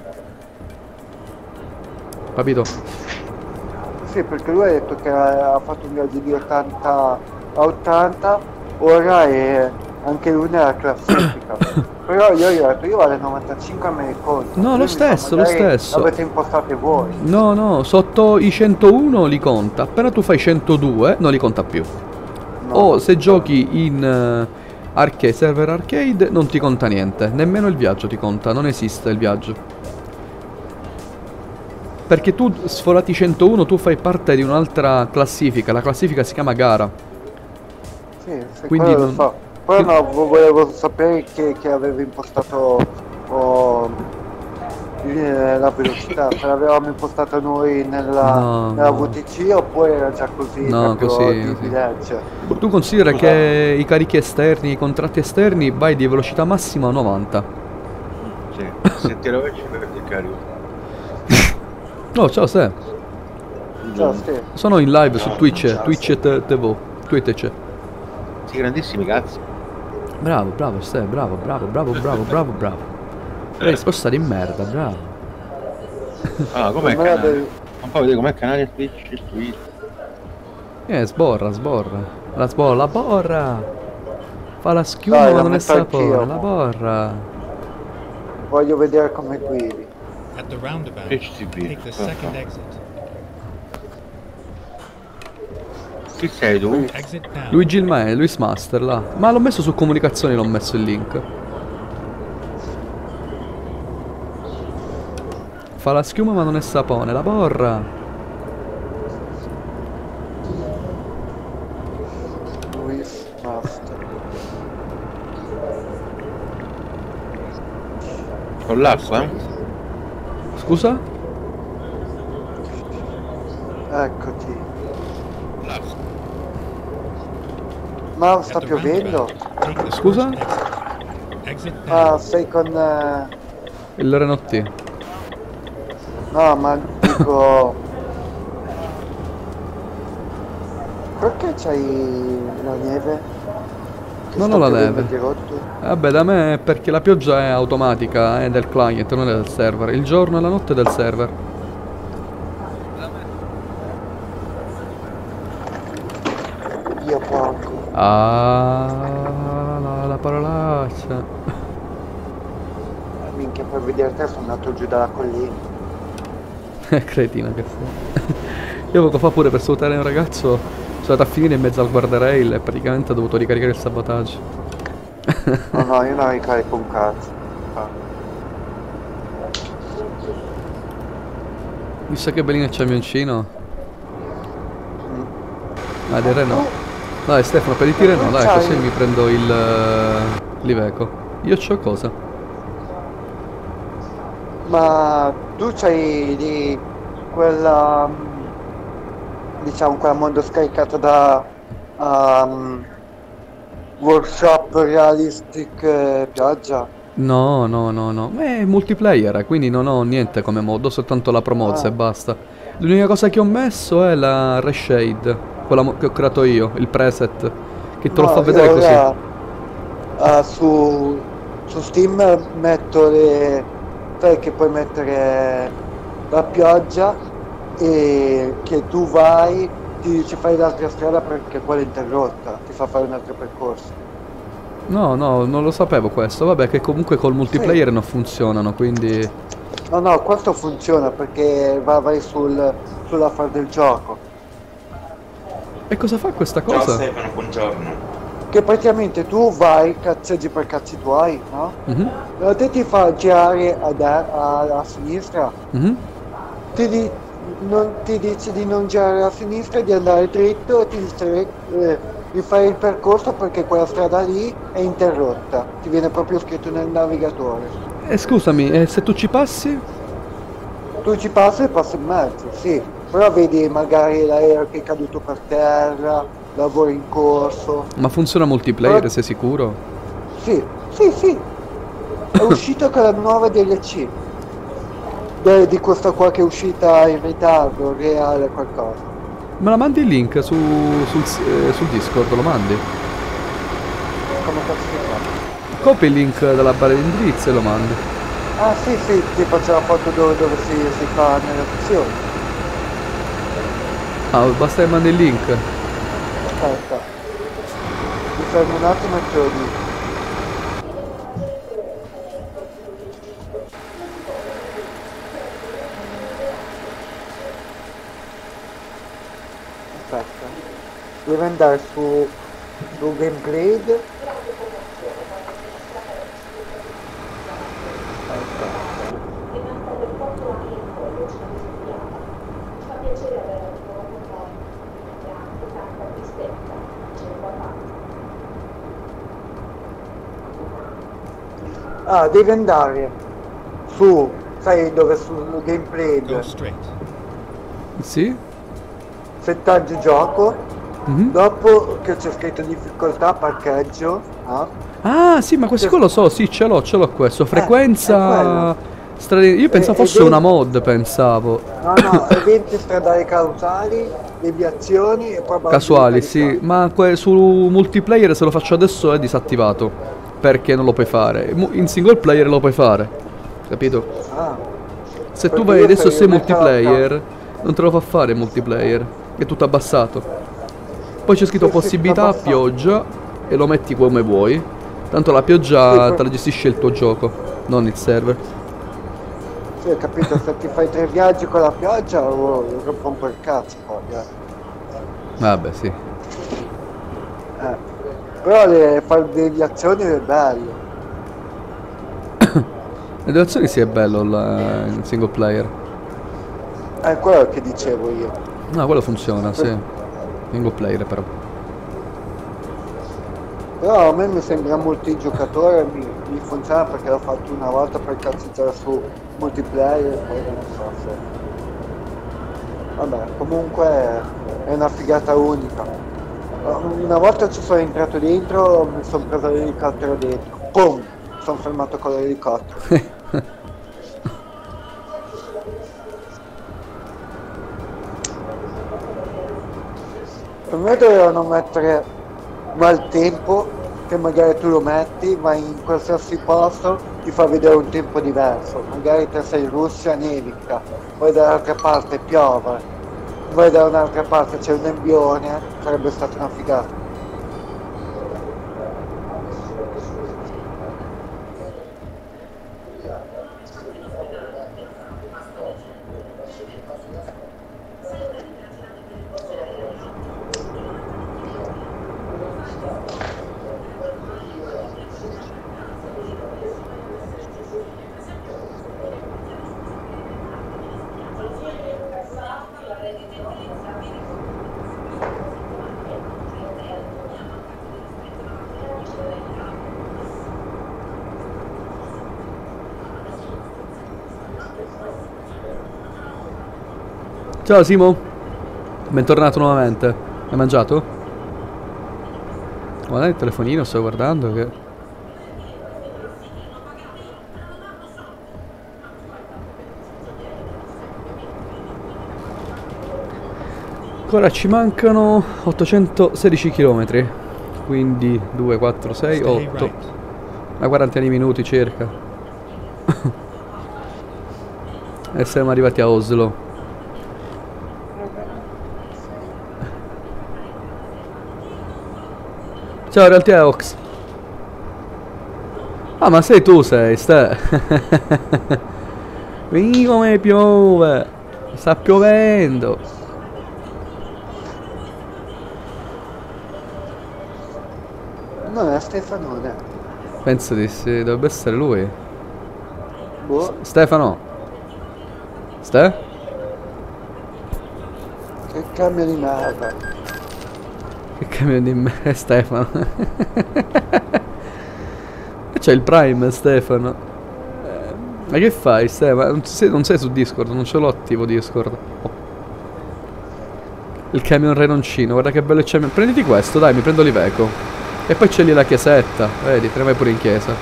Capito? Sì, perché lui ha detto che ha fatto un viaggio di 80 a 80, ora è anche lui nella classifica. Però io gli ho detto, io vado al 95 a me ne conto. No, Lui lo mi fa, stesso, lo "Magari stesso." L'avete impostate voi. No, no, sotto i 101 li conta. Appena tu fai 102 non li conta più. No. O se giochi in arcade, server arcade, non ti conta niente. Nemmeno il viaggio ti conta, non esiste il viaggio. Perché tu sforati 101 tu fai parte di un'altra classifica, la classifica si chiama gara. Sì, Quindi quello lo non- so. Poi no, volevo sapere che avevi impostato la velocità, se l'avevamo impostata noi No, nella no. VTC oppure era già così No, proprio così, di così. legge. Tu considera che i carichi esterni, i contratti esterni vai di velocità massima a 90. Sì, se ti rovesci perdi il carico. Oh, ciao Ste. Ciao, sì. Sono in live su Ciao, Twitch, ciao, Twitch TV, Twitch. Sì, grandissimi cazzi. Bravo, bravo Ste, bravo. Risposta di merda, bravo. Ah, com'è il Non me la canale? devi- Non puoi vedere com'è il canale Twitch, il tweet. Sborra. La borra. Fa la schiuma Dai, ma la non è metto anch'io, sapore, la mo. borra. Voglio vedere come guidi. At the roundabout, HTV. take the second exit. Chi sei tu? Exit down. Luigi il Mae, Luis Master là. Ma l'ho messo su comunicazioni, l'ho messo il link. Fa la schiuma ma non è sapone, la borra. Luis Master. Con l'acqua? Scusa? Eccoti. L'acqua. Ma At sta the piovendo? roundabout, take the Scusa? first exit. Exit down. Ah, sei con... Il Renault T. No, ma dico... Perché c'hai la neve? Che Non sta ho la piovendo neve. di rotto? Vabbè, da me è perché la pioggia è automatica, è del client, non è del server. Il giorno e la notte è del server. Io porco. Ah, la parolaccia. Minchia, per vedere te sono andato giù dalla collina. Cretino che sei. Io poco fa pure per salutare un ragazzo sono andato a finire in mezzo al guardrail e praticamente ho dovuto ricaricare il sabotaggio. No, io non ricarico un cazzo. Ah. Visto che bellino il camioncino. Mm. Ah, del Renault. Dai Stefano, per il Renault, dai, C'hai- così mi prendo il l'Iveco. Io c'ho cosa? Ma tu c'hai di quella, diciamo, quella mondo scaricato da workshop realistic pioggia? No. Ma è multiplayer, quindi non ho niente come modo, ho soltanto la promozza e basta. L'unica cosa che ho messo è la reshade, quella che ho creato io, il preset, che te lo No, fa io vedere così. ora, su Steam metto le... sai che puoi mettere la pioggia e che tu vai, ti dice fai l'altra strada perché quella è interrotta, ti fa fare un altro percorso. No, non lo sapevo questo. Vabbè, che comunque col multiplayer non funzionano, quindi... No, questo funziona perché vai sull'affare del gioco. E cosa fa questa Ciao cosa? Stefano, buongiorno. Che praticamente tu vai, cazzeggi per cazzi tuoi, no? Mhm, E te ti fa girare a sinistra, mhm. ti dice di non girare a sinistra, di andare dritto e ti dice di fare il percorso perché quella strada lì è interrotta. Ti viene proprio scritto nel navigatore. Scusami, se tu ci passi? Tu ci passi e passi in mezzo, sì. Però vedi magari l'aereo che è caduto per terra, lavoro in corso. Ma funziona multiplayer, Però- sei sicuro? Sì. È uscita con la nuova DLC. Di questa qua che è uscita in ritardo, reale qualcosa. Me la mandi il link sul Discord, lo mandi? Come cazzo si fa? Copi il link dalla barra di indirizzo e lo mandi. Ah sì, ti faccio la foto dove si fa nelle opzioni. Ah, basta che mandi il link. Aspetta. Mi fermo un attimo e te lo dico. Aspetta. Devi andare su Gameblade. Aspetta. Ah, devi andare su, sai dove sul gameplay, Go straight. Sì? settaggi gioco, Mhm. dopo che c'è scritto difficoltà parcheggio, ah, Ah, sì, ma questo qua lo so, sì, ce l'ho questo. è Frequenza... Io pensavo fosse eventi- una mod, pensavo. no, eventi stradali causali, deviazioni e probabilità Casuali, di sì, cambio. ma su multiplayer se lo faccio adesso è disattivato. Perché non lo puoi fare. In single player lo puoi fare. Capito? Ah, Se tu perché vai io adesso se sei io metto la multiplayer, non te lo fa fare multiplayer. È tutto abbassato. Poi c'è scritto Sì, sì, possibilità abbassato. pioggia e lo metti come vuoi. Tanto la pioggia Sì, te la gestisce il tuo gioco, non il server. Sì, ho capito, se ti fai 3 viaggi con la pioggia, rompo un po' il cazzo poi, Vabbè, sì. Però fare deviazioni è bello. Le deviazioni sì è bello in single player. È quello che dicevo io. No, quello funziona, sì. Single player però. Però a me mi sembra multigiocatore, mi funziona perché l'ho fatto una volta per cazzeggiare su multiplayer, poi non so se... Vabbè, comunque è una figata unica. Una volta ci sono entrato dentro, mi sono preso l'elicottero dentro. Pum! Sono fermato con l'elicottero. Per me dovevano mettere maltempo, che magari tu lo metti, vai in qualsiasi posto, ti fa vedere un tempo diverso. Magari te sei in Russia, nevica, poi dall'altra parte piove, poi da un'altra parte c'è un nebbione, sarebbe stata una figata. Ciao Simo, bentornato nuovamente. Hai mangiato? Guarda il telefonino, sto guardando che... Ancora ci mancano 816 km. Quindi 2, 4, 6, Stay 8. right. Una quarantina di minuti circa. E siamo arrivati a Oslo. Ciao Realtà Ox. Ah, ma sei tu, Ste. Vedi come piove. Sta piovendo. Non è Stefanone. Penso di sì, dovrebbe essere lui. Boh, Stefano. Ste? che cambio di merda. Che camion di me, Stefano. C'è il Prime, Stefano. Ma che fai, Stefano? Non sei su Discord, non ce l'ho attivo Discord. Oh. Il camion Renoncino, guarda che bello il camion. Prenditi questo, dai, mi prendo l'Iveco. E poi c'è lì la chiesetta, vedi, te ne vai pure in chiesa.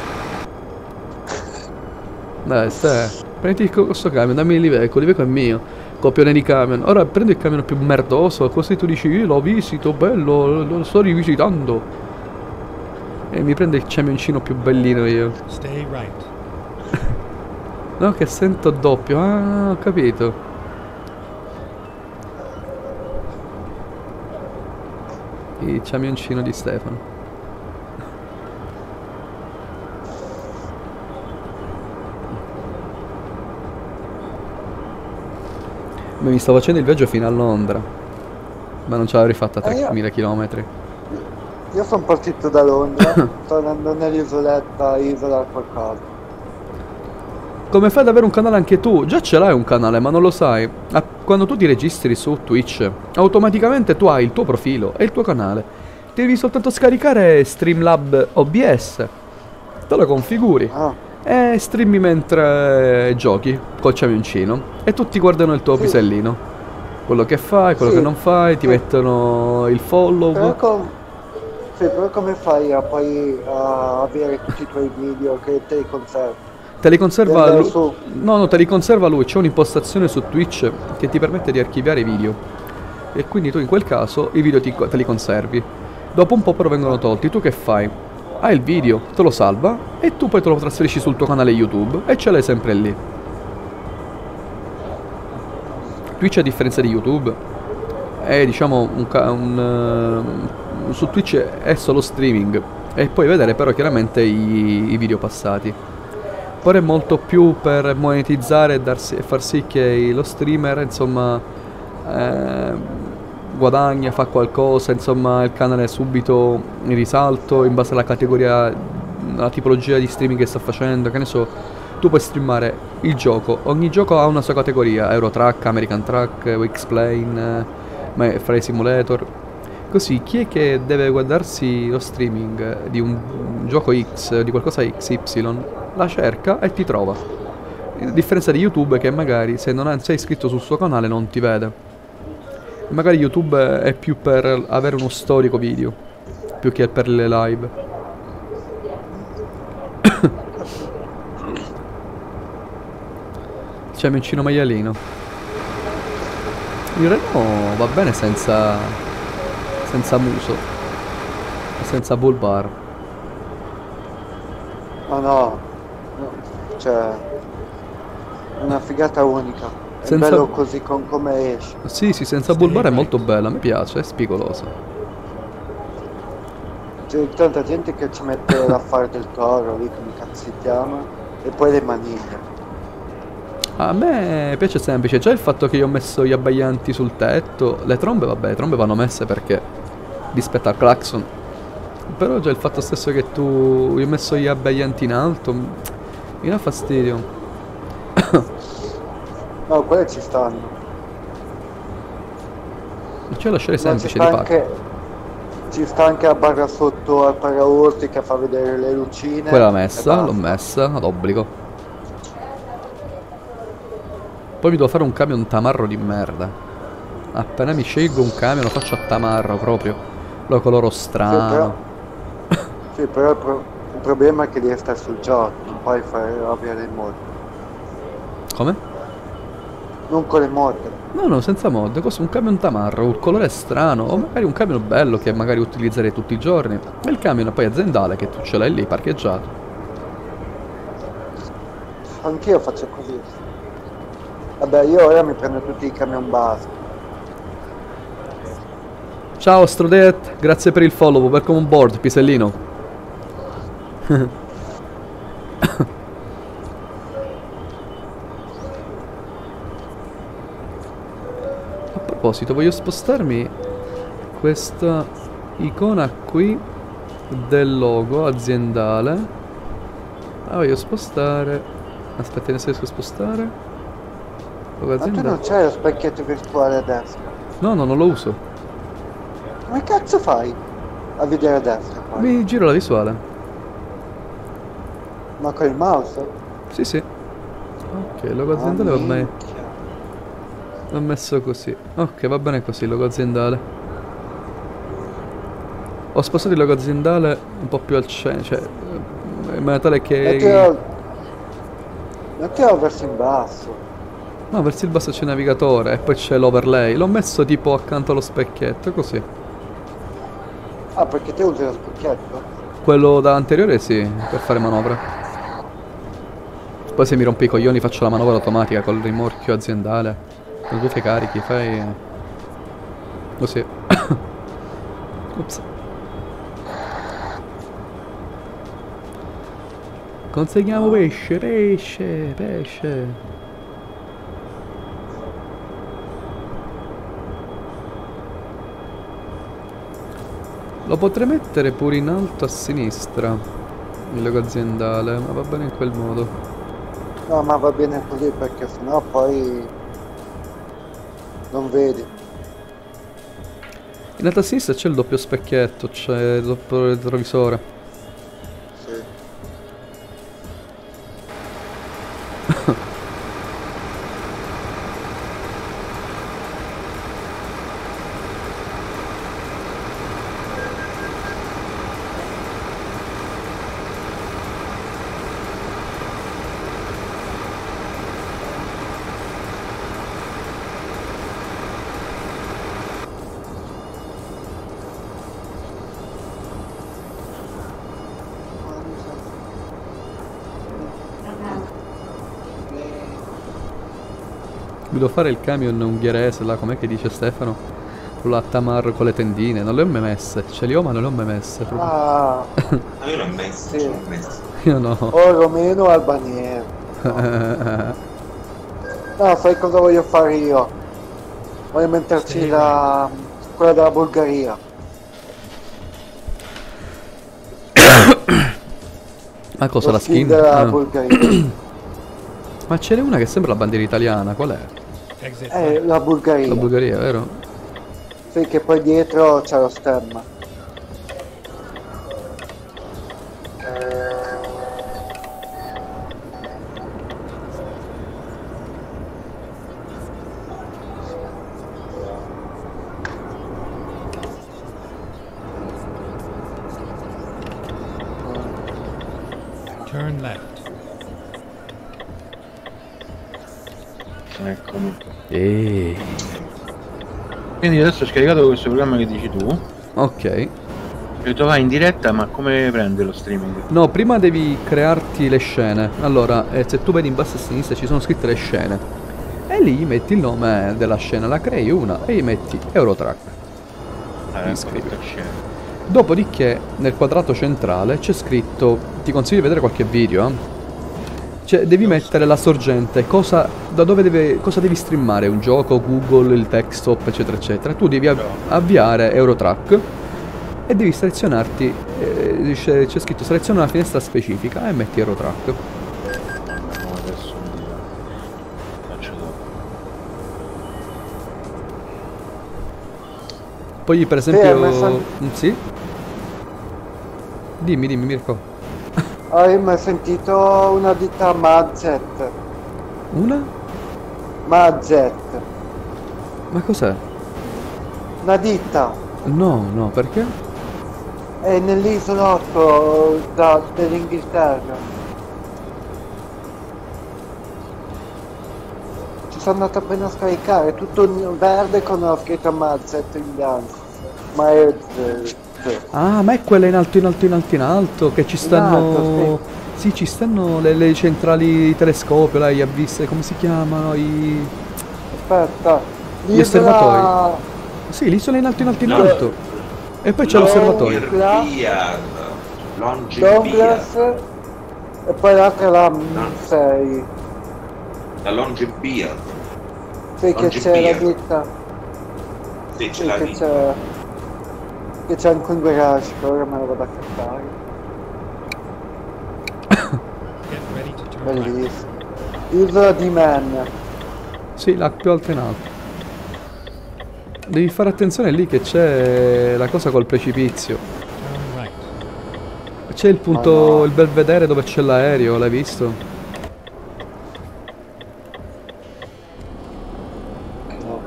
Dai, prenditi questo camion, dammi l'Iveco è mio. Copione di camion. Ora prendo il camion più merdoso, così tu dici io lo visito, bello, lo sto rivisitando. E mi prendo il camioncino più bellino io. Stay right. No, che sento doppio. Ah, ho capito. Il camioncino di Stefano. Ma mi sto facendo il viaggio fino a Londra. Ma non ce l'avrei fatta 3000 km. Io sono partito da Londra, sto andando nell'isoletta, isola qualcosa. Come fai ad avere un canale anche tu? Già ce l'hai un canale, ma non lo sai. Quando tu ti registri su Twitch, automaticamente tu hai il tuo profilo e il tuo canale. Devi soltanto scaricare Streamlab OBS. Te lo configuri. Ah, e streami mentre giochi col camioncino e tutti guardano il tuo Sì. pisellino. Quello che fai, quello Sì. che non fai, ti Sì. mettono il follow. Sì, però come fai a poi a avere tutti i tuoi video che te li conservi? Te li conserva Andare lui. su. No, te li conserva lui. C'è un'impostazione su Twitch che ti permette di archiviare i video. E quindi tu in quel caso i video te li conservi. Dopo un po' però vengono tolti. Tu che fai? Hai il video, te lo salva e tu poi te lo trasferisci sul tuo canale YouTube e ce l'hai sempre lì. Twitch, a differenza di YouTube, è diciamo su Twitch è solo streaming e puoi vedere però chiaramente i video passati. Poi è molto più per monetizzare e far sì che lo streamer insomma guadagna, fa qualcosa, insomma il canale è subito in risalto in base alla categoria, alla tipologia di streaming che sta facendo, che ne so. Tu puoi streamare il gioco, ogni gioco ha una sua categoria, Eurotrack, American Truck, X-Plane, Flight Simulator. Così chi è che deve guardarsi lo streaming di un gioco X, di qualcosa XY, la cerca e ti trova. A differenza di YouTube che magari se non sei iscritto sul suo canale non ti vede. Magari YouTube è più per avere uno storico video, più che per le live. Camioncino maialino. Il Renault va bene senza muso, senza bull bar. Ma no, cioè una figata unica. È Senza- bello così con come esce. Sì, sì, senza bull bar è molto bella, mi piace, è spigolosa. C'è tanta gente che ci mette l'affare del toro lì, come cazzo si chiama, e poi le maniglie. A me piace semplice, già il fatto che io ho messo gli abbaglianti sul tetto, le trombe vabbè, le trombe vanno messe perché rispetto al clacson. Però già il fatto stesso che io ho messo gli abbaglianti in alto mi dà fastidio. No, quelle ci stanno. Cioè lasciare Ma semplice di fatto. ci sta anche la barra sotto al paraurti che fa vedere le lucine. Quella e messa, l'ho basta. messa ad obbligo. Poi mi devo fare un camion tamarro di merda. Appena mi scelgo un camion lo faccio a tamarro proprio. Lo coloro strano. Sì, però il problema è che devi stare sul gioco, non puoi fare robe alle mod. Come? Non con le mod. No, senza mod, così un camion tamarro, un colore strano, o magari un camion bello che magari utilizzerei tutti i giorni. E il camion poi aziendale che tu ce l'hai lì parcheggiato. Anch'io faccio così. Vabbè, io ora mi prendo tutti i camion base. Ciao Strodet, grazie per il follow, welcome on board, pisellino. A proposito, voglio spostarmi questa icona qui del logo aziendale. La voglio spostare. Aspetta, ne riesco a spostare? Logo Ma tu aziendale. non c'hai lo specchietto virtuale a destra. No, non lo uso. Come cazzo fai a vedere a destra poi? Mi giro la visuale. Ma con il mouse? Sì, sì. Ok, logo aziendale va bene. L'ho messo così. Ok, va bene così, logo aziendale. Ho spostato il logo aziendale un po' più al centro, cioè in maniera tale che... Mettilo verso in basso. No, verso il basso c'è il navigatore e poi c'è l'overlay. L'ho messo tipo accanto allo specchietto, così. Ah, perché te usi lo specchietto? Quello da anteriore sì, per fare manovra. Poi se mi rompi i coglioni faccio la manovra automatica col rimorchio aziendale. Con due carichi, fai... Così. Ops. Consegniamo pesce, pesce, pesce. Lo potrei mettere pure in alto a sinistra, il logo aziendale, ma va bene in quel modo. No, ma va bene così perché sennò poi non vedi. In alto a sinistra c'è il doppio specchietto, c'è il doppio retrovisore. Sì. Guido fare il camion ungherese là, com'è che dice Stefano? Con la Tamar con le tendine, non le ho mai messe. Ce li ho ma non le ho mai messe. Proprio. Ah, Ma io l'ho messo, Sì. ce l'ho messo. Io no. o romeno o albaniere. No, sai cosa voglio fare io? Voglio metterci quella della Bulgaria. Ma cosa, Lo la skin? della Ah. Bulgaria. Ma ce n'è una che sembra la bandiera italiana, qual è? Exit right. La Bulgaria. La Bulgaria, vero? Sì, che poi dietro c'è lo stemma. Turn left. Eccomi. Quindi adesso ho scaricato questo programma che dici tu. Ok. E tu vai in diretta, ma come prende lo streaming? No, prima devi crearti le scene. Allora, se tu vedi in basso a sinistra ci sono scritte le scene. E lì gli metti il nome della scena, la crei una e gli metti Eurotrack. Iscrivi. Dopodiché nel quadrato centrale c'è scritto, ti consiglio di vedere qualche video, cioè devi mettere la sorgente, cosa devi streamare, un gioco, Google, il desktop, eccetera eccetera. Tu devi avviare Eurotrack e devi selezionarti, c'è scritto seleziona una finestra specifica e metti Eurotrack. No, adesso faccio dopo. Poi per Sì, esempio... Sì? Dimmi Mirko. Hai mai sentito una ditta Mazet? Una? Mazet. Ma cos'è? Una ditta. No, perché? È nell'isolotto dell'Inghilterra. Ci sono andato appena a scaricare, tutto in verde con la scritta Mazet in bianco. Ma è... Ah, ma è quella in alto, che ci stanno... alto, Sì, ci stanno le centrali telescopio, là, gli avviste, come si chiamano? Aspetta. Gli osservatori. Sì, l'isola in alto. E poi c'è l'osservatorio. Douglas e poi l'altra la 6. La Longyearbyen. Sì, che c'è la ditta. Sì, c'è Sì, la che ditta. c'è. Che c'è anche un garage, che ora me lo vado a cantare. Get ready to turn left. Bellissimo. Isola di Man. Sì, la più alta in alto. Devi fare attenzione lì che c'è la cosa col precipizio. Turn right. C'è il punto, Oh no. il belvedere dove c'è l'aereo, l'hai visto? No.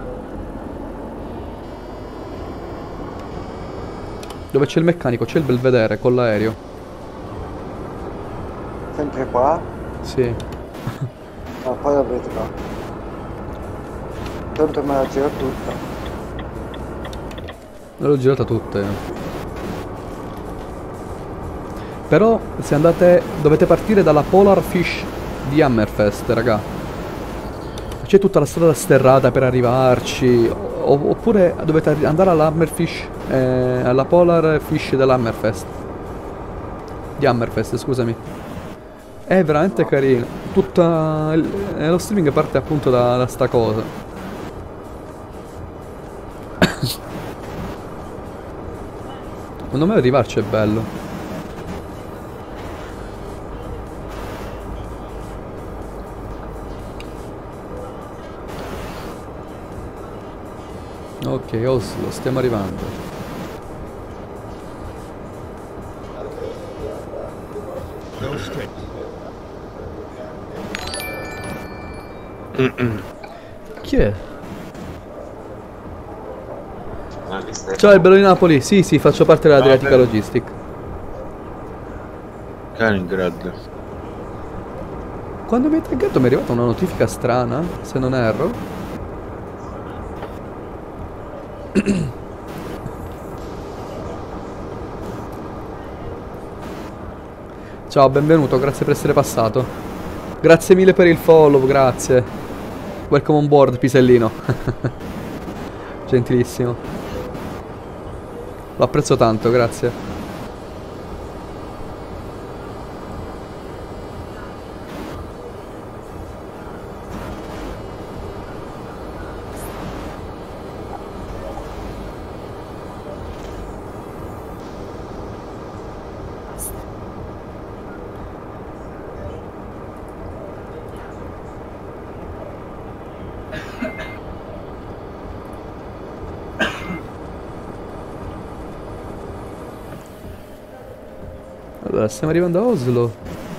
Dove c'è il meccanico, c'è il belvedere con l'aereo. Sempre qua? Sì. No, poi la vedrò. Tanto me la giro tutta. L'ho girata tutte. Però se andate, dovete partire dalla Polar Fish di Hammerfest, raga. C'è tutta la strada sterrata per arrivarci. Oppure dovete andare alla Hammerfish, alla Polar Fish dell'Hammerfest. Di Hammerfest, scusami. È veramente carino. Tutta lo streaming parte appunto da sta cosa. Secondo me arrivarci è bello. Ok, Oslo, stiamo arrivando. Go straight. Chi è? Ma che stai- Ciao, il bello di Napoli. Sì, faccio parte dell'Adriatica Logistic. Kaliningrad. Quando mi hai taggato mi è arrivata una notifica strana, se non erro. Ciao, benvenuto, grazie per essere passato. Grazie mille per il follow, grazie. Welcome on board, pisellino. Gentilissimo. Lo apprezzo tanto, grazie. Allora, stiamo arrivando a Oslo.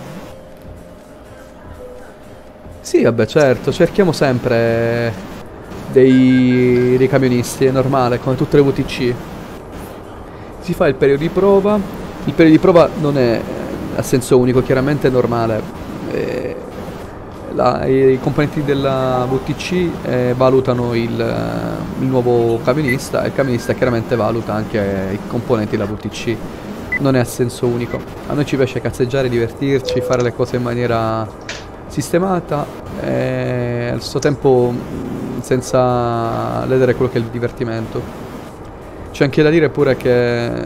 Sì, vabbè, certo, cerchiamo sempre dei camionisti, è normale, come tutte le VTC. Si fa il periodo di prova. Il periodo di prova non è a senso unico, chiaramente è normale. I componenti della VTC valutano il nuovo camionista, e il camionista chiaramente valuta anche i componenti della VTC. Non è a senso unico. A noi ci piace cazzeggiare, divertirci, fare le cose in maniera sistemata e allo stesso tempo senza ledere quello che è il divertimento. C'è anche da dire pure che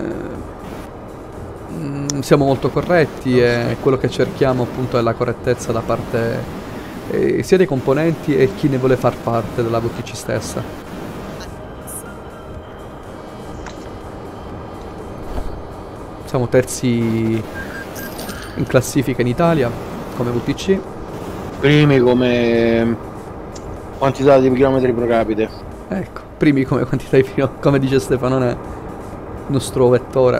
siamo molto corretti e quello che cerchiamo appunto è la correttezza da parte sia dei componenti e chi ne vuole far parte della VTC stessa. Siamo terzi in classifica in Italia come VTC. Primi come quantità di chilometri pro capite. Ecco, primi come quantità di chilometri, come dice Stefanone, il nostro vettore.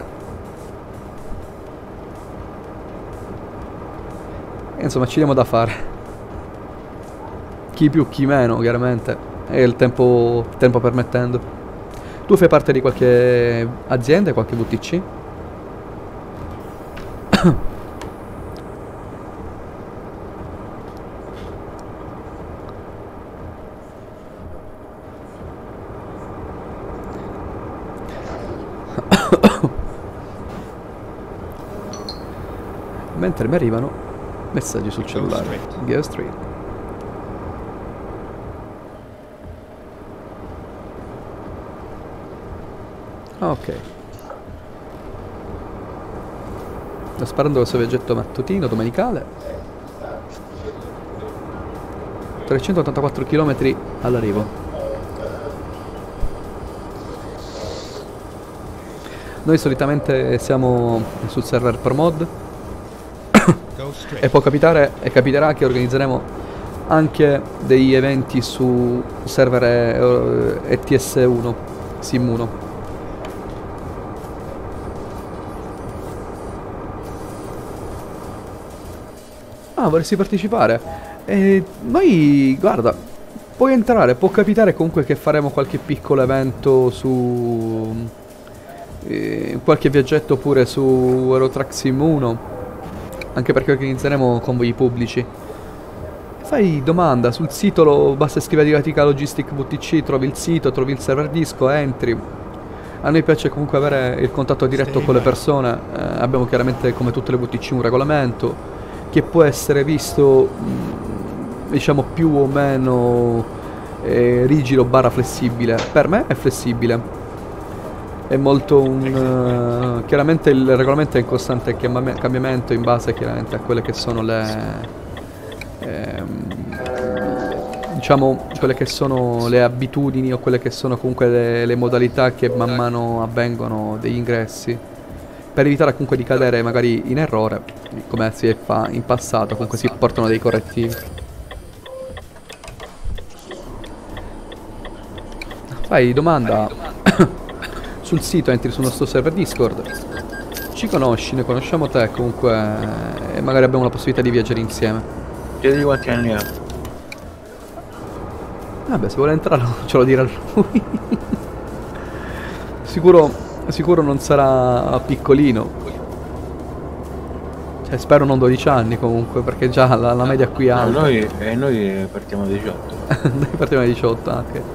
E insomma, ci diamo da fare. Chi più, chi meno, chiaramente. E il tempo permettendo. Tu fai parte di qualche azienda, qualche VTC? Mentre mi arrivano messaggi sul cellulare. Go straight. Ok. Sto sparando questo viaggetto mattutino, domenicale. 384 km all'arrivo. Noi solitamente siamo sul server ProMod. E può capitare e capiterà che organizzeremo anche degli eventi su server ETS1, SIM1. Ah, vorresti partecipare? Noi, guarda, puoi entrare, può capitare comunque che faremo qualche piccolo evento su qualche viaggetto pure su Eurotrack SIM1. Anche perché organizzeremo convogli pubblici. Fai domanda sul sito, basta scrivere Divatica Logistic VTC, trovi il sito, trovi il server disco, entri. A noi piace comunque avere il contatto diretto con le persone. Abbiamo chiaramente, come tutte le VTC, un regolamento che può essere visto diciamo più o meno rigido / flessibile. Per me è flessibile. È molto chiaramente il regolamento è in costante cambiamento in base chiaramente a quelle che sono diciamo quelle che sono le abitudini o quelle che sono comunque le modalità che man mano avvengono degli ingressi, per evitare comunque di cadere magari in errore come si fa in passato. Comunque si portano dei correttivi. Fai domanda sul sito, entri sul nostro server Discord, ci conosci, noi conosciamo te comunque e magari abbiamo la possibilità di viaggiare insieme. Chiedi quanti anni ha. Vabbè, se vuole entrare ce lo dirà lui. Sicuro non sarà piccolino. Cioè spero non 12 anni comunque, perché già la media qui è alta. Noi partiamo da 18. Noi partiamo da 18 anche.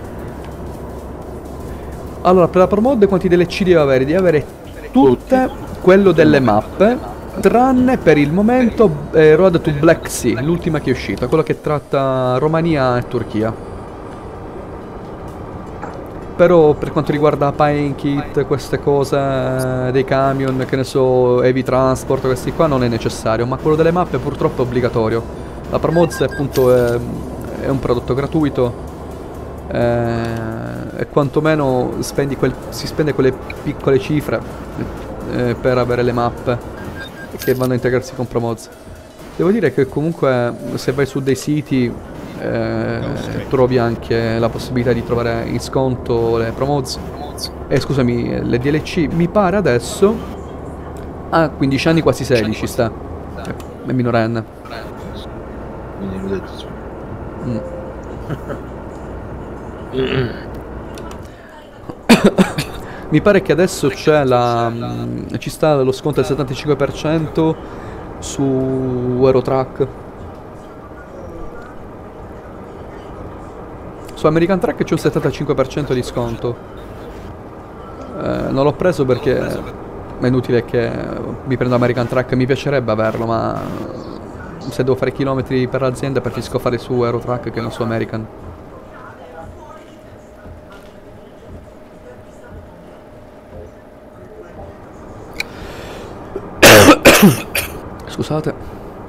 Allora, per la ProMod quanti DLC devi avere? Devi avere tutte, quello delle mappe, Tranne per il momento Road to Black Sea, l'ultima che è uscita, quella che tratta Romania e Turchia. Però per quanto riguarda Pine Kit, queste cose dei camion, che ne so, Heavy Transport, questi qua non è necessario, ma quello delle mappe purtroppo è obbligatorio. La Promozze appunto è un prodotto gratuito e quantomeno si spende quelle piccole cifre per avere le mappe che vanno a integrarsi con Promozze. Devo dire che comunque se vai su dei siti trovi anche la possibilità di trovare in sconto le Promozze scusami, le DLC. Mi pare adesso a 15 anni, quasi 16 sta, è minorenne. Quindi l'ho detto su. Mi pare che adesso c'è ci sta lo sconto del 75% su Eurotrack. Su American Truck c'è un 75% di sconto. Non l'ho preso perché è inutile che mi prendo American Truck. Mi piacerebbe averlo, ma se devo fare chilometri per l'azienda preferisco fare su Eurotrack che non su American. Scusate.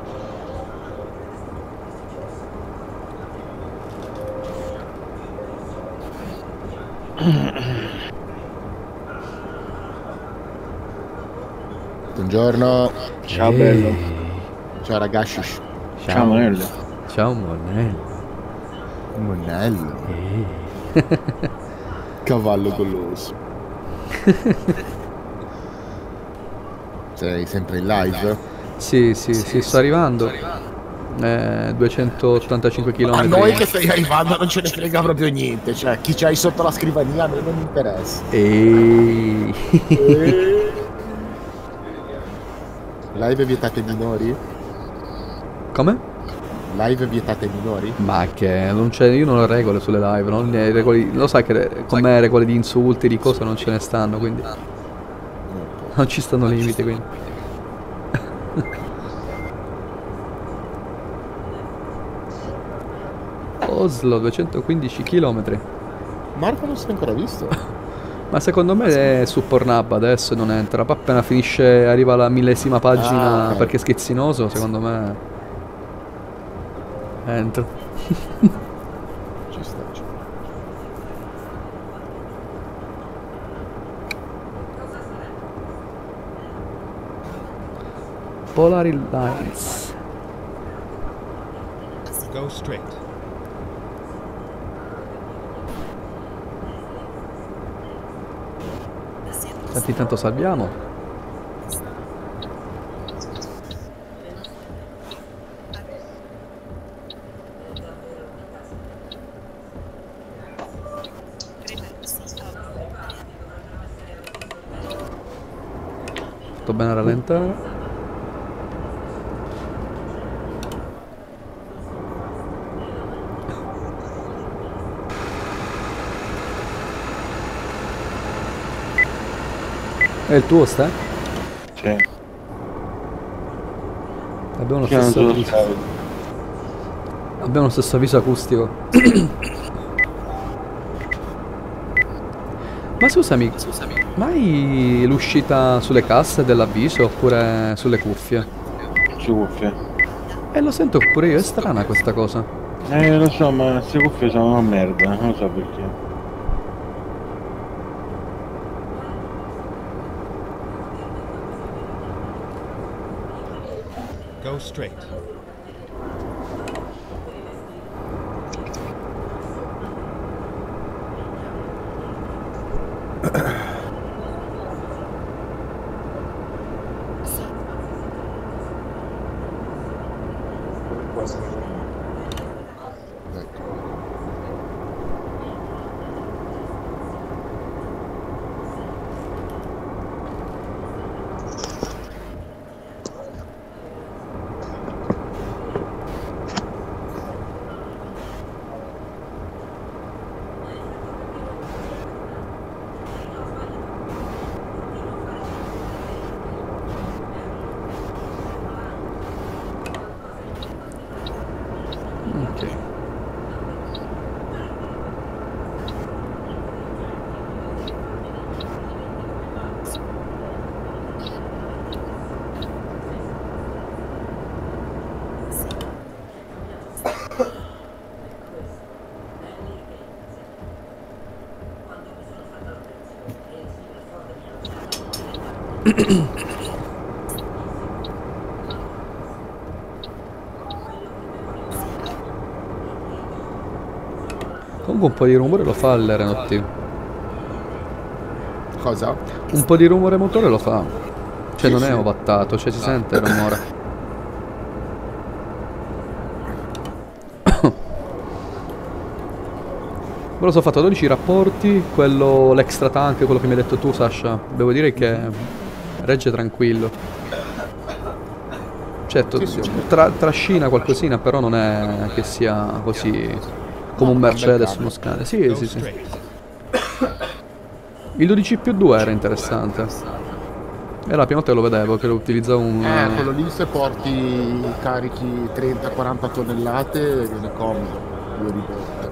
Buongiorno. Ciao bello. Ciao ragazzi. Ciao Monello. Ciao Monello. Monello. Cavallo goloso. Sei sempre in live? Sì, sto arrivando. 285 km. A noi che stai arrivando non ce ne frega proprio niente. Cioè, chi c'hai sotto la scrivania a noi non interessa. Live vietate ai minori? Come? Live vietate ai minori? Ma che non c'è, io non ho regole sulle live, non ne regole, lo sai che con me regole di insulti, di cose non ce ne stanno, quindi non ci stanno limiti, quindi. Oslo, 215 km. Marco non si è ancora visto? Ma secondo me è su Pornhub adesso, non entra. Poi appena finisce, arriva la 1000ª pagina okay. Perché è schizzinoso, secondo me entra. Ci sta. Polar Lines. Go straight. Senti, intanto salviamo. Sto bene a rallentare. È il tuo, sta? Sì. Abbiamo lo Chiamo stesso tu, avviso. sai. Abbiamo lo stesso avviso acustico. Ma scusami, mai l'uscita sulle casse dell'avviso oppure sulle cuffie? Su cuffie. Lo sento pure io, è strana questa cosa. Lo so, ma queste cuffie sono una merda, non lo so perché. Go straight. Comunque un po' di rumore lo fa il Renault T. Cosa? Un po' di rumore motore lo fa. Cioè non è ovattato, cioè si sente il rumore. Me lo so fatto 12 rapporti, quello l'extra tank, quello che mi hai detto tu Sasha. Devo dire che regge tranquillo. Certo, trascina qualcosina, però non è che sia così come un Mercedes, uno Scania. Sì, Go sì, sì. straight. Il 12+2 era interessante. Era la prima volta che lo vedevo, che lo utilizzavo un... Quello lì se porti carichi 30-40 tonnellate viene comodo. 2 ridotte.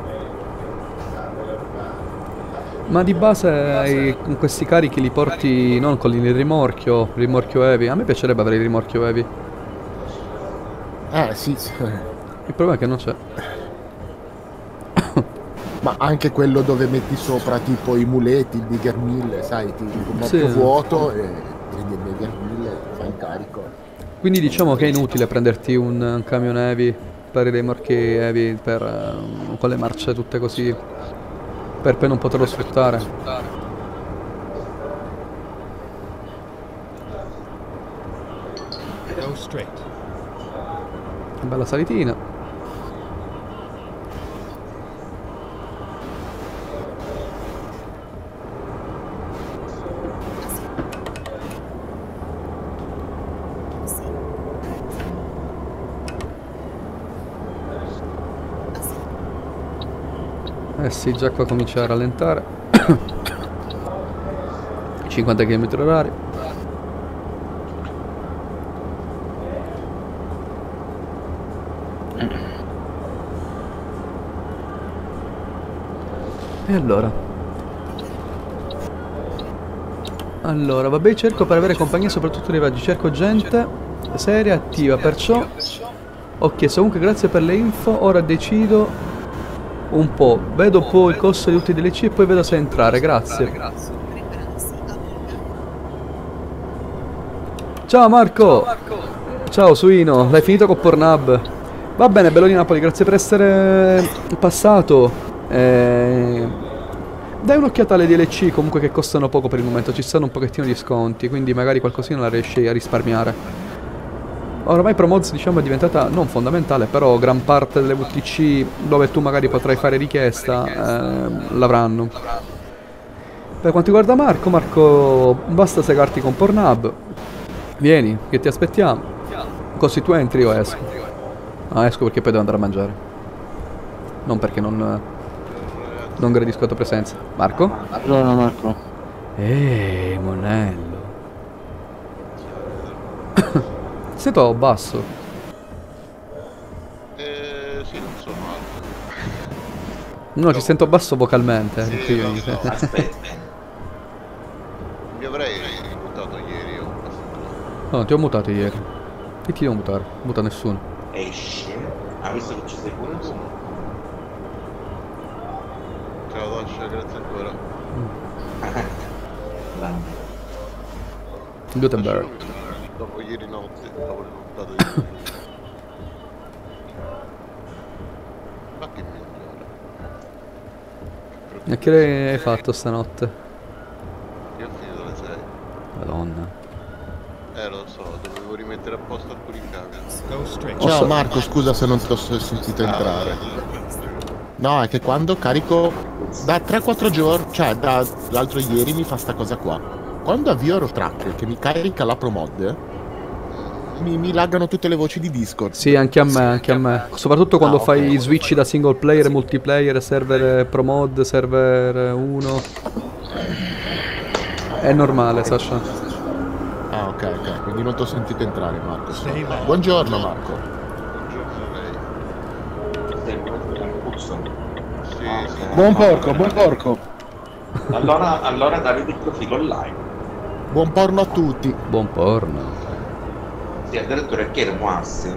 Ma di base con questi carichi li porti non con il rimorchio heavy. A me piacerebbe avere il rimorchio heavy. Sì, sì. Il problema è che non c'è. Ma anche quello dove metti sopra tipo i muleti, il Bigger 1000, sai, ti molto Sì. vuoto e prendi il Bigger 1000 e fai il carico. Quindi diciamo che è inutile prenderti un camion heavy per i rimorchi heavy con le marce tutte così per poi non poterlo sfruttare. Go straight. Bella salitina. Eh sì, già qua comincia a rallentare. 50 km/h. E allora, vabbè, cerco per avere compagnia soprattutto nei viaggi, cerco gente seria, attiva, perciò ho chiesto comunque grazie per le info, ora decido un po', vedo poi il costo di tutti i DLC e poi vedo se entrare, grazie. Ciao Marco! Ciao Suino, l'hai finito con Pornhub? Va bene, bello di Napoli, grazie per essere passato. Dai un'occhiata alle DLC comunque che costano poco per il momento, ci stanno un pochettino di sconti, quindi magari qualcosina la riesci a risparmiare. Ormai Promods diciamo è diventata non fondamentale, però gran parte delle VTC dove tu magari potrai fare richiesta l'avranno. Per quanto riguarda Marco, basta segarti con Pornhub. Vieni, che ti aspettiamo. Così tu entri o esco? Ah, esco perché poi devo andare a mangiare. Non perché non gradisco la tua presenza. Marco? Allora Marco. Monello. Sento basso. Sì, non so male. No, ci sento basso vocalmente. Sì, Io- lo so. Aspetta. Mi avrei buttato ieri o No, ti ho mutato ieri. Chi ti devo mutare? Muta nessuno. Esce. Ha visto che ci sei pure tu? ciao Dascia, grazie ancora. Gutenberg. Dopo ieri notte, dopo le puntate di ma che migliore. E che hai fatto stanotte? Io ho finito alle 6. Madonna. Lo so, dovevo rimettere a posto alcuni cavi. Go straight. Ciao Marco, scusa se non ti ho sentito entrare. No, è che quando carico da 3-4 giorni, cioè da l'altro ieri mi fa sta cosa qua. Quando avvio Eurotrack che mi carica la ProMod, mi laggano tutte le voci di Discord. Sì, anche a me, anche a me. Soprattutto quando fai switch da single player e multiplayer, server Promod, server 1. È normale, Sasha. Ah, ok, quindi non ti ho sentito entrare, Marco. Stay low. Buongiorno, Marco. Buongiorno a lei. Sei un puzzo. Sì, Ah, sì. ok. Buon porco, buon porco. Allora Davide il profilo online. Buon porno a tutti. Buon porno. Sì, addirittura che era muassi.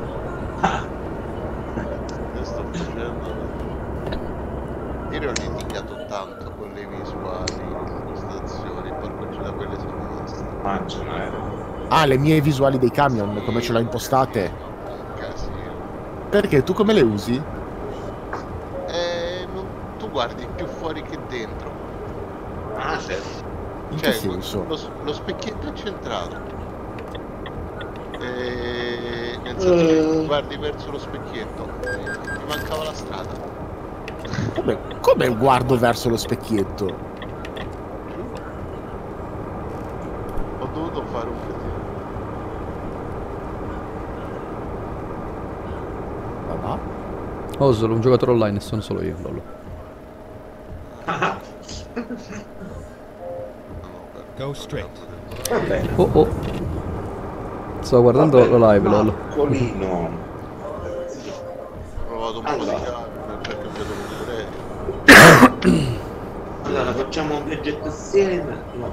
Che sto facendo? Ieri ho litigato tanto con le visuali, le impostazioni, porco giù da quelle sono rimaste. Mangiano, Ah, le mie visuali dei camion, come ce l'ho impostate? Casino. Perché tu come le usi? Tu guardi più fuori che dentro. Ah, certo. In che senso? Lo specchietto è centrato. Nel senso che guardi verso lo specchietto. Mi mancava la strada. Come guardo verso lo specchietto? Ho dovuto fare un casino. Vabbè. Oh, sono un giocatore online e sono solo io, lol. Go straight. Vabbè. Oh oh. Sto guardando la live, lol. Colino. Ho provato un po' di Allora. cambio, c'è cambiato il Allora, facciamo un viaggetto assieme. No,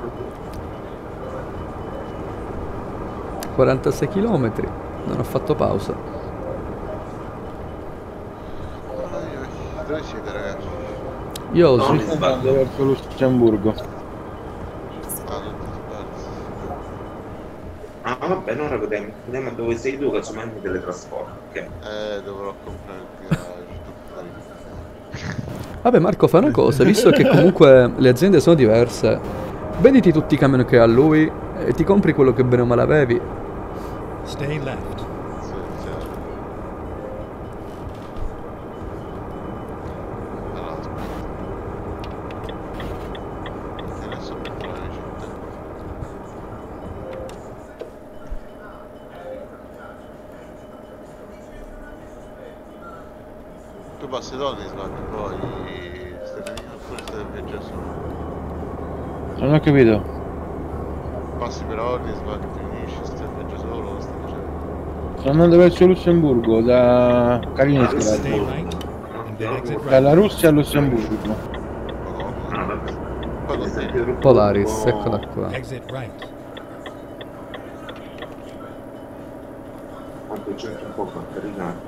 46 km. Non ho fatto pausa. Dove siete, ragazzi? Io No, sì. mi sbaglio. Verso Lussemburgo. Tutti sparsi. Ah, vabbè, non andiamo a dove sei tu, casomai mi teletrasporto. Ok. Dovrò comprare il garage. Vabbè Marco, fai una cosa, visto che comunque le aziende sono diverse, venditi tutti i camion che ha lui e ti compri quello che bene o male avevi. Stay left. Sì. Allora, aspetta. E adesso metto la ricetta. Tu passi donne sbagli, poi stai venendo oppure stai viaggiando solo? Non ho capito. Passi per Orly, sbagli, finisci, stai viaggiando solo, lo stai facendo? Sto andando verso Lussemburgo, da Stay Kaliningrad. right. And then exit right. Dalla Russia a Lussemburgo. Ah, vabbè. Poi Ad esempio, continui. Polaris, eccola qua. Exit right. Quanto c'è un po' a caricare.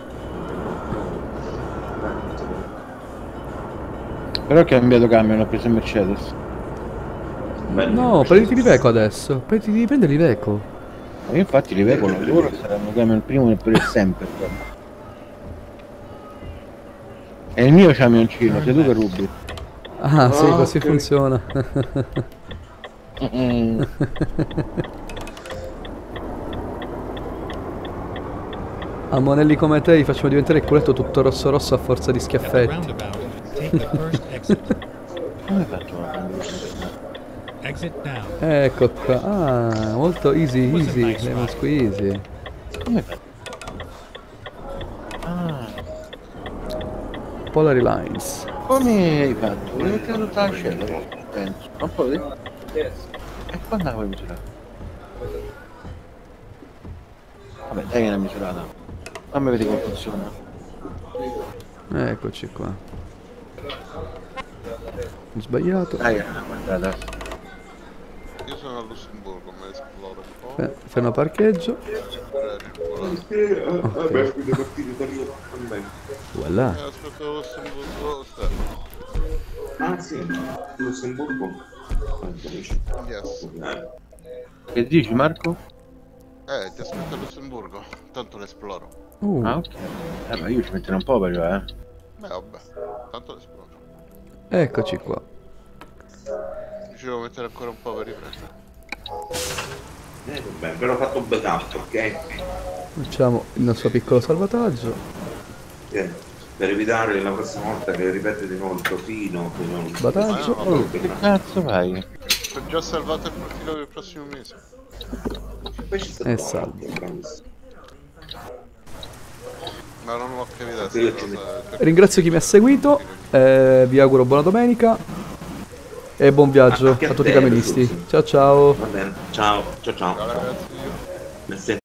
Però ho cambiato camion, ho preso Mercedes. No, prenditi l'Iveco adesso. Prendi l'Iveco. Ma io infatti li vedo loro, saranno camion il primo e per sempre. È il mio camioncino, sei tu che rubi. Ah, sì, così funziona. A monelli come te gli facciamo diventare il culetto tutto rosso rosso a forza di At the schiaffetti. roundabout, take the first exit. Come faccio a prendere? Exit now. Ecco qua. Ah, molto easy, easy. Lemon squeezy. Come faccio? Ah, Polari Lines. come hai fatto? Devi mettere tutta la scella, penso. Non puoi? E quando la vuoi misurare? Vabbè, dai che l'ha misurata. Fammi vedere come funziona. Eccoci qua. Ho sbagliato. Dai che l'ha guardata. Io sono a Lussemburgo, me ne esploro un po'. Ferma parcheggio. Vabbè, quindi partire da Rio almeno. Voilà. Aspetta Lussemburgo, sta. Ah sì, Lussemburgo. Yes. Che dici Marco? Ti aspetto a Lussemburgo, tanto l'esploro. Ah ok. Ma io ci metterò un po' però Beh vabbè, tanto l'esploro. Eccoci qua. Ci devo mettere ancora un po' per riprendere. Vabbè, però ho fatto un backup, ok? Facciamo il nostro piccolo salvataggio. Per evitare la prossima volta che ripete di nuovo il profilo, che non... Sbataggio. Oh, Che cazzo fai? Ho già salvato il profilo per il prossimo mese. E salvo. Ma non ho capito Sì, io questa ci cosa. Ringrazio chi mi ha seguito. Vi auguro buona domenica. E buon viaggio Anche a a tutti i te, camionisti. Susi. Ciao ciao. Va bene, ciao, ciao ciao. Ciao ragazzi. Merci.